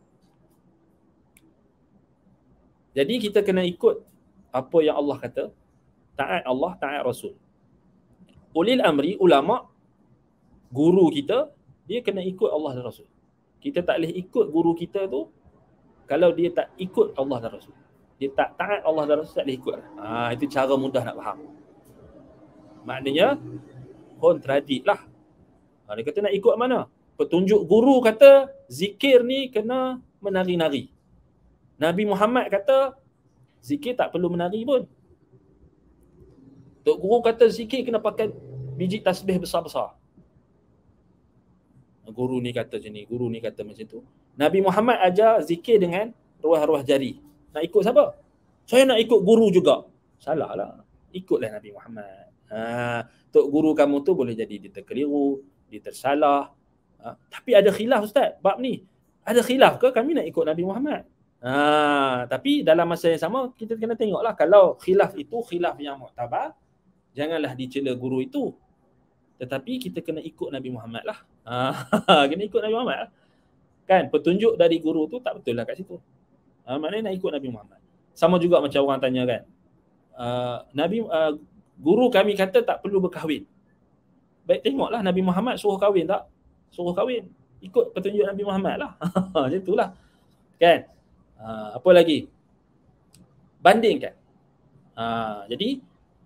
Jadi kita kena ikut apa yang Allah kata, taat Allah, taat Rasul. Ulil amri, ulama, guru kita, dia kena ikut Allah dan Rasul. Kita tak boleh ikut guru kita tu kalau dia tak ikut Allah dan Rasul. Dia tak taat Allah dan Rasul, tak boleh ikut. Ha, itu cara mudah nak faham. Maknanya kontradik lah. Ha, dia kata nak ikut mana? Petunjuk guru kata zikir ni kena menari-nari. Nabi Muhammad kata zikir tak perlu menari pun. Tok guru kata zikir kena pakai biji tasbih besar-besar. Guru ni kata macam ni, guru ni kata macam tu. Nabi Muhammad ajar zikir dengan ruah-ruah jari. Nak ikut siapa? Saya nak ikut guru juga. Salah lah. Ikutlah Nabi Muhammad. Ha, tok guru kamu tu boleh jadi dia terkeliru, dia tersalah. Ha, tapi ada khilaf Ustaz, bab ni. Ada khilaf ke kami nak ikut Nabi Muhammad? Ha, tapi dalam masa yang sama kita kena tengoklah kalau khilaf itu khilaf yang muktabar, janganlah dicela guru itu. Tetapi kita kena ikut Nabi Muhammad lah. Ha, kena ikut Nabi Muhammad lah. Kan petunjuk dari guru tu tak betul lah kat situ. Ha, maknanya nak ikut Nabi Muhammad. Sama juga macam orang tanya kan. Uh, Nabi uh, guru kami kata tak perlu berkahwin. Baik tengoklah Nabi Muhammad suruh kahwin tak? Suruh kahwin. Ikut petunjuk Nabi Muhammad lah. Macam itulah. Kan? Uh, apa lagi? Bandingkan. Uh, jadi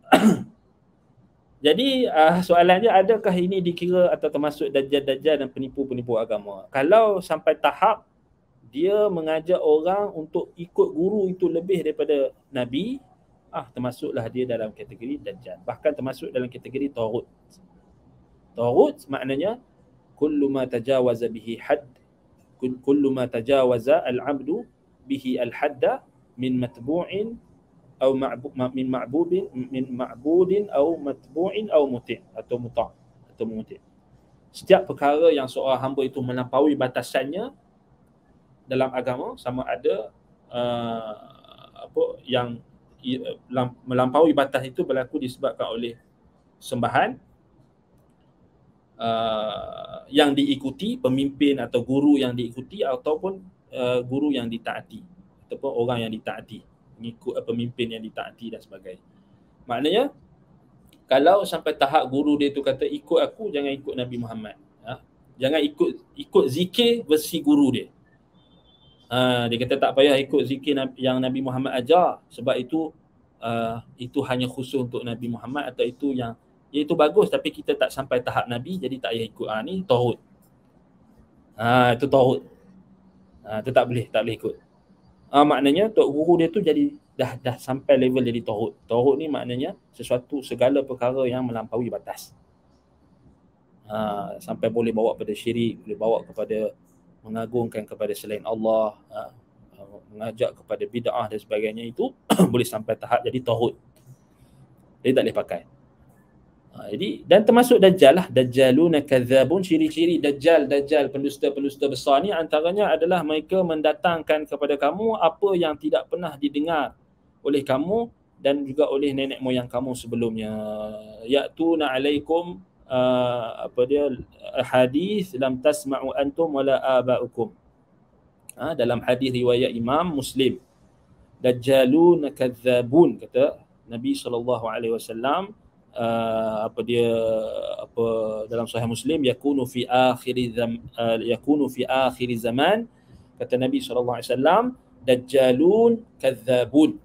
jadi uh, soalannya adakah ini dikira atau termasuk dajjal-dajjal dan penipu-penipu agama? Kalau sampai tahap dia mengajak orang untuk ikut guru itu lebih daripada Nabi, ah termasuklah dia dalam kategori dajjal. Bahkan termasuk dalam kategori taghut. Taghut maknanya kullu ma tajawaza bihi hadd, kullu ma tajawaza al-'abdu bihi al-hadda min matbu'in atau min ma'budin min ma'budin atau matbu'in atau muti' atau muta' atau muti'. Setiap perkara yang seorang hamba itu melampaui batasannya dalam agama, sama ada uh, apa yang melampaui batas itu berlaku disebabkan oleh sembahan uh, yang diikuti, pemimpin atau guru yang diikuti, ataupun uh, guru yang ditaati, ataupun orang yang ditaati, mengikut uh, pemimpin yang ditaati dan sebagainya. Maknanya kalau sampai tahap guru dia tu kata ikut aku, jangan ikut Nabi Muhammad. Ha? Jangan ikut ikut zikir versi guru dia. Ha, dia kata tak payah ikut zikir yang Nabi Muhammad ajar, sebab itu uh, itu hanya khusus untuk Nabi Muhammad, atau itu yang ya itu bagus tapi kita tak sampai tahap Nabi, jadi tak payah ikut. Ha, ni tauhid. Ha, itu tauhid. Ha, itu tak boleh, tak boleh ikut. Ha, maknanya tok guru dia tu jadi dah dah sampai level jadi tauhid. Tauhid ni maknanya sesuatu, segala perkara yang melampaui batas. Ha, sampai boleh bawa kepada syirik, boleh bawa kepada mengagungkan kepada selain Allah, ha, mengajak kepada bid'ah dan sebagainya, itu boleh sampai tahap jadi tauhid. Dia tak boleh pakai. Ha, jadi dan termasuk dajjal lah, dajjaluna kadzabun, ciri-ciri dajjal, dajjal pendusta-pendusta besar ni antaranya adalah mereka mendatangkan kepada kamu apa yang tidak pernah didengar oleh kamu dan juga oleh nenek moyang kamu sebelumnya. Ya'tuna alaikum uh, apa dia hadis lam tasma'u antum wala aba'ukum. Ha, dalam hadis riwayat Imam Muslim, dajjaluna kadzabun, kata Nabi sallallahu alaihi wasallam, Uh, apa dia apa dalam Sahih Muslim, yakunu fi akhir zam uh, yakunu fi akhir zaman, kata Nabi sallallahu alaihi wasallam, dajjalun kadzabun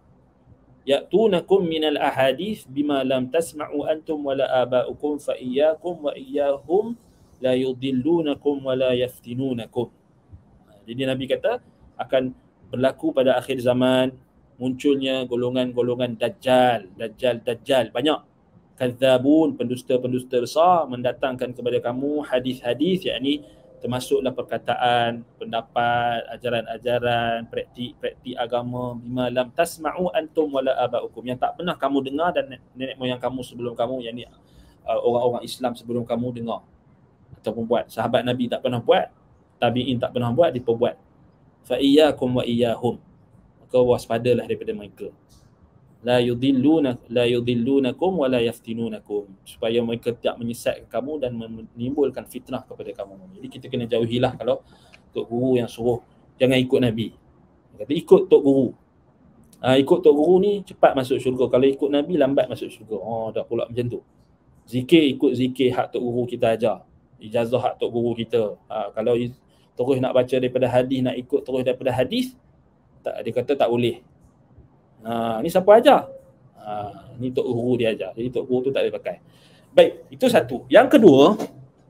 ya'tunakum minal ahadith bima lam tasma'u antum wala aba'ukum fa iyyakum wa iyyahum la yudillunakum wa la yaftinunakum. Jadi Nabi kata akan berlaku pada akhir zaman munculnya golongan-golongan dajjal, dajjal, dajjal banyak. Kadzabun, pendusta-pendusta besar, mendatangkan kepada kamu hadis-hadis, yakni termasuklah perkataan, pendapat, ajaran-ajaran, praktik-praktik agama, bima lam tasma'u antum wala aba'ukum, yang tak pernah kamu dengar dan nenek moyang kamu sebelum kamu, yakni uh, orang-orang Islam sebelum kamu dengar ataupun buat. Sahabat Nabi tak pernah buat, tabi'in tak pernah buat, mereka buat. Fa iyyakum wa iyyahum, maka waspadalah daripada mereka. La yudilluna la yudillunakum wa la yaftinunakum, supaya mereka tidak menyesatkan kamu dan menimbulkan fitnah kepada kamu. Jadi kita kena jauhilah kalau tok guru yang suruh jangan ikut Nabi. Kata ikut tok guru. Ha, ikut tok guru ni cepat masuk syurga, kalau ikut Nabi lambat masuk syurga. Oh, dah pula macam tu. Zikir ikut zikir hak tok guru kita ajar. Ijazah hak tok guru kita. Ha, kalau terus nak baca daripada hadis, nak ikut terus daripada hadis, tak, dia kata tak boleh. Ha, ni siapa ajar? Ha, ni tok guru dia ajar. Jadi tok guru tu tak boleh pakai. Baik, itu satu. Yang kedua,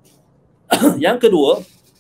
yang kedua,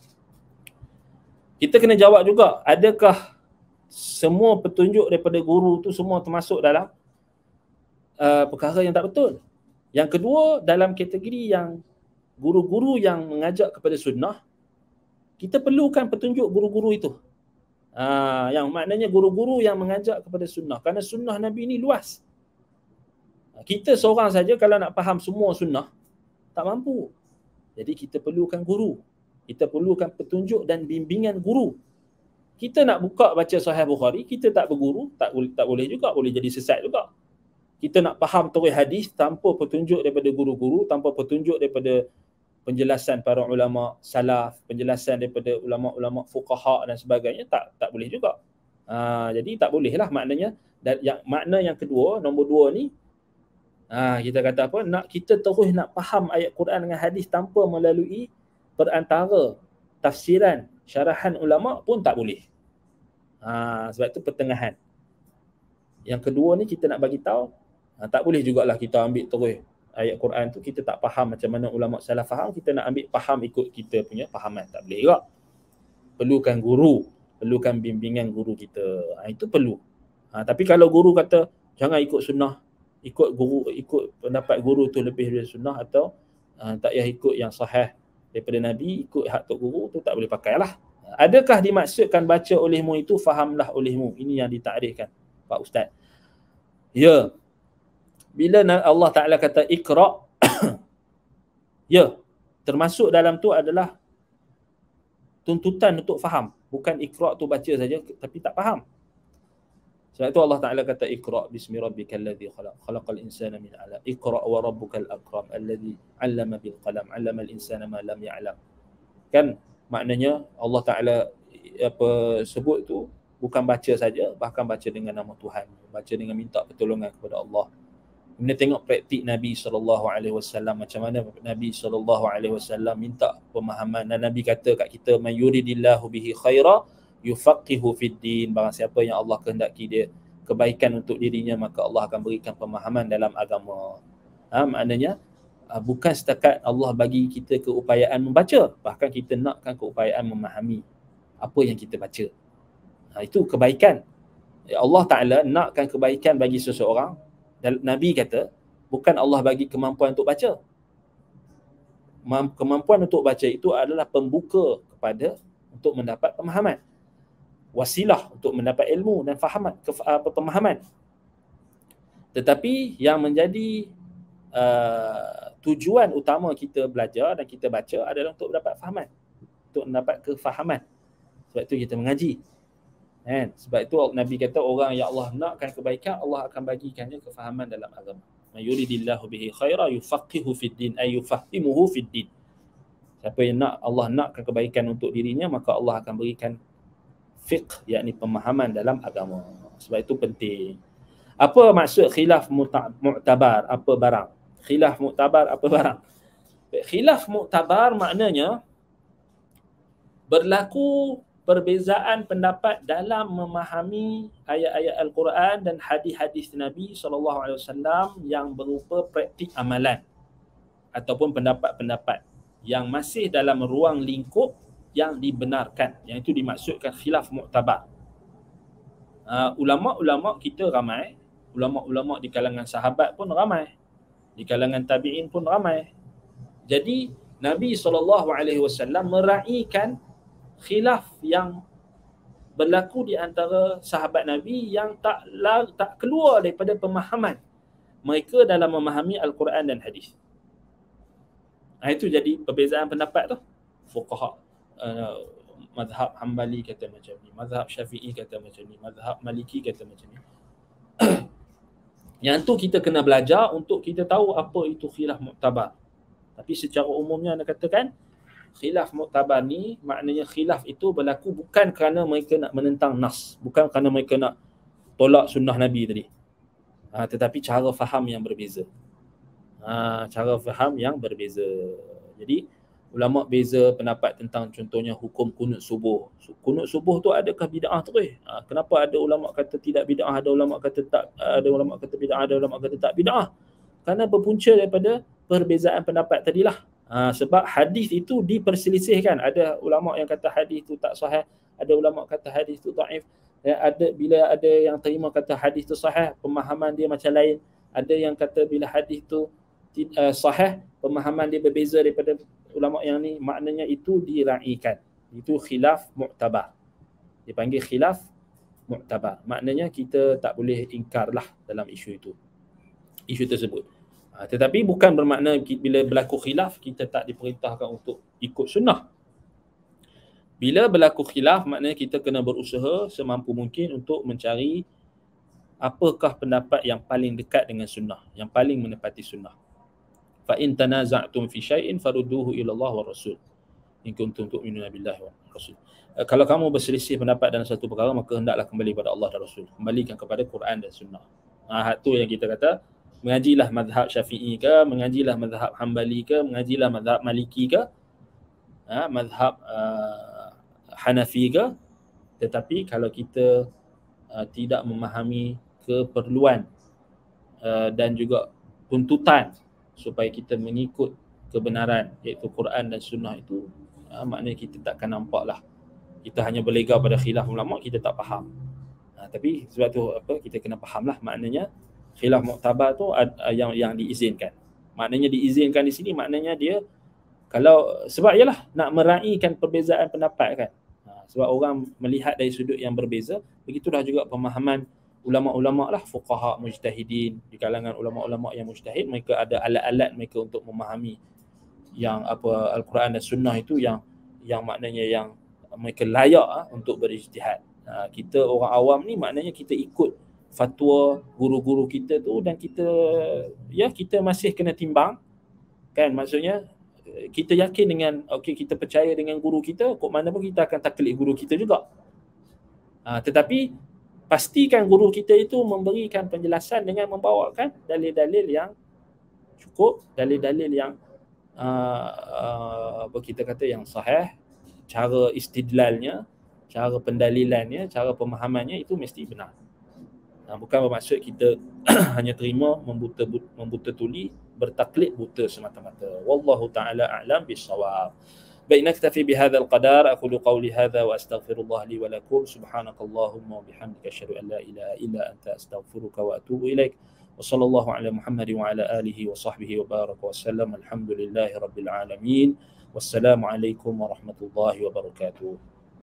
kita kena jawab juga, adakah semua petunjuk daripada guru tu semua termasuk dalam uh, perkara yang tak betul? Yang kedua, dalam kategori yang guru-guru yang mengajak kepada sunnah, kita perlukan petunjuk guru-guru itu. Ha, yang maknanya guru-guru yang mengajak kepada sunnah, kerana sunnah Nabi ni luas. Kita seorang saja kalau nak faham semua sunnah tak mampu. Jadi kita perlukan guru, kita perlukan petunjuk dan bimbingan guru. Kita nak buka baca Sahih Bukhari, kita tak berguru, tak boleh, tak boleh juga, boleh jadi sesat juga. Kita nak faham terus hadis tanpa petunjuk daripada guru-guru, tanpa petunjuk daripada penjelasan para ulama salaf, penjelasan daripada ulama-ulama fuqaha dan sebagainya, tak tak boleh juga. Ha, jadi tak bolehlah maknanya. Dan yang makna yang kedua, nombor dua ni, ha, kita kata apa? Nak kita terus nak faham ayat Quran dengan hadis tanpa melalui perantara tafsiran, syarahan ulama pun tak boleh. Ha, sebab itu pertengahan. Yang kedua ni kita nak bagi tahu, ha, tak boleh jugalah kita ambil terus ayat Quran tu kita tak faham macam mana ulama salaf faham, kita nak ambil faham ikut kita punya fahaman, tak boleh juga. Perlukan guru, perlukan bimbingan guru kita. Ha, itu perlu. Ha, tapi kalau guru kata jangan ikut sunnah, ikut guru, ikut pendapat guru tu lebih dari sunnah, atau uh, tak payah ikut yang sahih daripada Nabi, ikut hak tok guru, tu tak boleh pakailah. Adakah dimaksudkan baca olehmu itu fahamlah olehmu? Ini yang ditakrifkan Pak Ustaz. Ya. Bila Allah Ta'ala kata Iqra', ya, termasuk dalam tu adalah tuntutan untuk faham. Bukan Iqra' tu baca saja tapi tak faham. Sebab itu Allah Ta'ala kata Iqra' bismi rabbikal ladzi khalaq khalaqal insana min 'alaq Iqra' wa rabbukal akram alladzi 'allama bil qalam 'allamal insana ma lam ya'lam. Kan maknanya Allah Ta'ala apa sebut tu bukan baca saja, bahkan baca dengan nama Tuhan, baca dengan minta pertolongan kepada Allah. Kemudian tengok praktik Nabi sallallahu alaihi wasallam, macam mana Nabi sallallahu alaihi wasallam minta pemahaman, dan Nabi kata kat kita, man yuridillahu bihi khaira yufaqihu fid din, barang siapa yang Allah kehendaki dia kebaikan untuk dirinya, maka Allah akan berikan pemahaman dalam agama. Ha, maknanya bukan setakat Allah bagi kita keupayaan membaca, bahkan kita nakkan keupayaan memahami apa yang kita baca. Ha, itu kebaikan. Allah Ta'ala nakkan kebaikan bagi seseorang. Dan Nabi kata, bukan Allah bagi kemampuan untuk baca. Kemampuan untuk baca itu adalah pembuka kepada untuk mendapat pemahaman. Wasilah untuk mendapat ilmu dan fahaman, pemahaman. Tetapi yang menjadi uh, tujuan utama kita belajar dan kita baca adalah untuk mendapat fahaman, untuk mendapat kefahaman. Sebab itu kita mengaji. Kan? Sebab itu Nabi kata orang yang Allah nakkan kebaikan, Allah akan bagikannya kefahaman dalam agama. Man yuridillahu bihi khaira yufaqihu fid din ay yufahimuhu fid din. Siapa yang nak Allah nakkan kebaikan untuk dirinya, maka Allah akan berikan fiqh, yakni pemahaman dalam agama. Sebab itu penting. Apa maksud khilaf mu'tabar? Apa barang? Khilaf mu'tabar apa barang? Khilaf mu'tabar maknanya berlaku perbezaan pendapat dalam memahami ayat-ayat Al-Quran dan hadis-hadis Nabi sallallahu alaihi wasallam yang berupa praktik amalan ataupun pendapat-pendapat yang masih dalam ruang lingkup yang dibenarkan. Yang itu dimaksudkan khilaf mu'tabar. Uh, ulama-ulama kita ramai, ulama-ulama di kalangan sahabat pun ramai, di kalangan tabi'in pun ramai. Jadi Nabi sallallahu alaihi wasallam meraihkan khilaf yang berlaku di antara sahabat Nabi yang tak tak keluar daripada pemahaman mereka dalam memahami Al-Quran dan hadis. Nah, itu jadi perbezaan pendapat tu. Fuqaha uh, mazhab Hanbali kata macam ni, mazhab Syafi'i kata macam ni, mazhab Maliki kata macam ni. Yang tu kita kena belajar untuk kita tahu apa itu khilaf mu'tabar. Tapi secara umumnya anda katakan khilaf mu'tabar ni maknanya khilaf itu berlaku bukan kerana mereka nak menentang nas, bukan kerana mereka nak tolak sunnah Nabi tadi, ha, tetapi cara faham yang berbeza. Ha, cara faham yang berbeza. Jadi ulama beza pendapat tentang contohnya hukum kunut subuh. Kunut subuh tu adakah bid'ah terus? Ha, kenapa ada ulama kata tidak bid'ah, ada ulama kata tak, ada ulama kata bid'ah, ada ulama kata tak bid'ah? Kerana berpunca daripada perbezaan pendapat tadilah. Ha, sebab hadis itu diperselisihkan. Ada ulama yang kata hadis itu tak sahih, ada ulama kata hadis itu dhaif. Ya, ada bila ada yang terima kata hadis itu sahih, pemahaman dia macam lain. Ada yang kata bila hadis itu uh, sahih, pemahaman dia berbeza daripada ulama yang ni, maknanya itu diraikan. Itu khilaf mu'tabar. Dipanggil khilaf mu'tabar. Maknanya kita tak boleh ingkarlah dalam isu itu. Isu tersebut. Ha, tetapi bukan bermakna bila berlaku khilaf kita tak diperintahkan untuk ikut sunnah. Bila berlaku khilaf maknanya kita kena berusaha semampu mungkin untuk mencari apakah pendapat yang paling dekat dengan sunnah, yang paling menepati sunnah. Fa in tanaza'tum fi syai'in farudduhu ila Allah wa Rasul in kuntum tu'minuna billahi wa Rasul. Kalau kamu berselisih pendapat dalam satu perkara, maka hendaklah kembali kepada Allah dan Rasul, kembalikan kepada Quran dan sunnah. Ha, itu yang kita kata, mengajilah mazhab Syafi'i ke, mengajilah mazhab Hanbali ke, mengajilah mazhab Maliki ke, ha, mazhab uh, Hanafi ke. Tetapi kalau kita uh, tidak memahami keperluan uh, dan juga tuntutan supaya kita mengikut kebenaran iaitu Quran dan sunnah itu, uh, maknanya kita takkan nampaklah. Kita hanya berlega pada khilaf ulama, kita tak faham. Uh, tapi sebab tu apa, kita kena fahamlah maknanya khilaf mu'tabar tu yang yang diizinkan. Maknanya diizinkan di sini maknanya dia kalau sebab ialah nak meraihkan perbezaan pendapat kan. Ha, sebab orang melihat dari sudut yang berbeza, begitulah juga pemahaman ulama-ulama lah, fuqaha mujtahidin, di kalangan ulama-ulama yang mujtahid, mereka ada alat-alat mereka untuk memahami yang apa Al-Quran dan sunnah itu yang yang maknanya yang mereka layak ha, untuk berijtihad. Ha, kita orang awam ni maknanya kita ikut fatwa guru-guru kita tu, dan kita ya kita masih kena timbang kan, maksudnya kita yakin dengan okey, kita percaya dengan guru kita, kok mana pun kita akan taklid guru kita juga. Ha, tetapi pastikan guru kita itu memberikan penjelasan dengan membawakan dalil-dalil yang cukup, dalil-dalil yang uh, uh, apa kita kata yang sahih, cara istidlalnya, cara pendalilannya, cara pemahamannya itu mesti benar. Nah, bukan bermaksud kita hanya terima membuta membuta tuli, bertaklid buta semata-mata. Wallahu taala a'lam bissawab. Baik, naktafi bihadzal qadar. Aqulu qawli hadza wa astaghfirullah li wa lakum. Subhanakallahumma wa bihamdika asyhadu an la ilaha illa anta astaghfiruka wa atubu ilaik. Wa sallallahu ala Muhammad wa ala alihi wa sahbihi wa baraka wa sallam. Alhamdulillahi rabbil alamin. Wassalamu alaikum warahmatullahi wabarakatuh.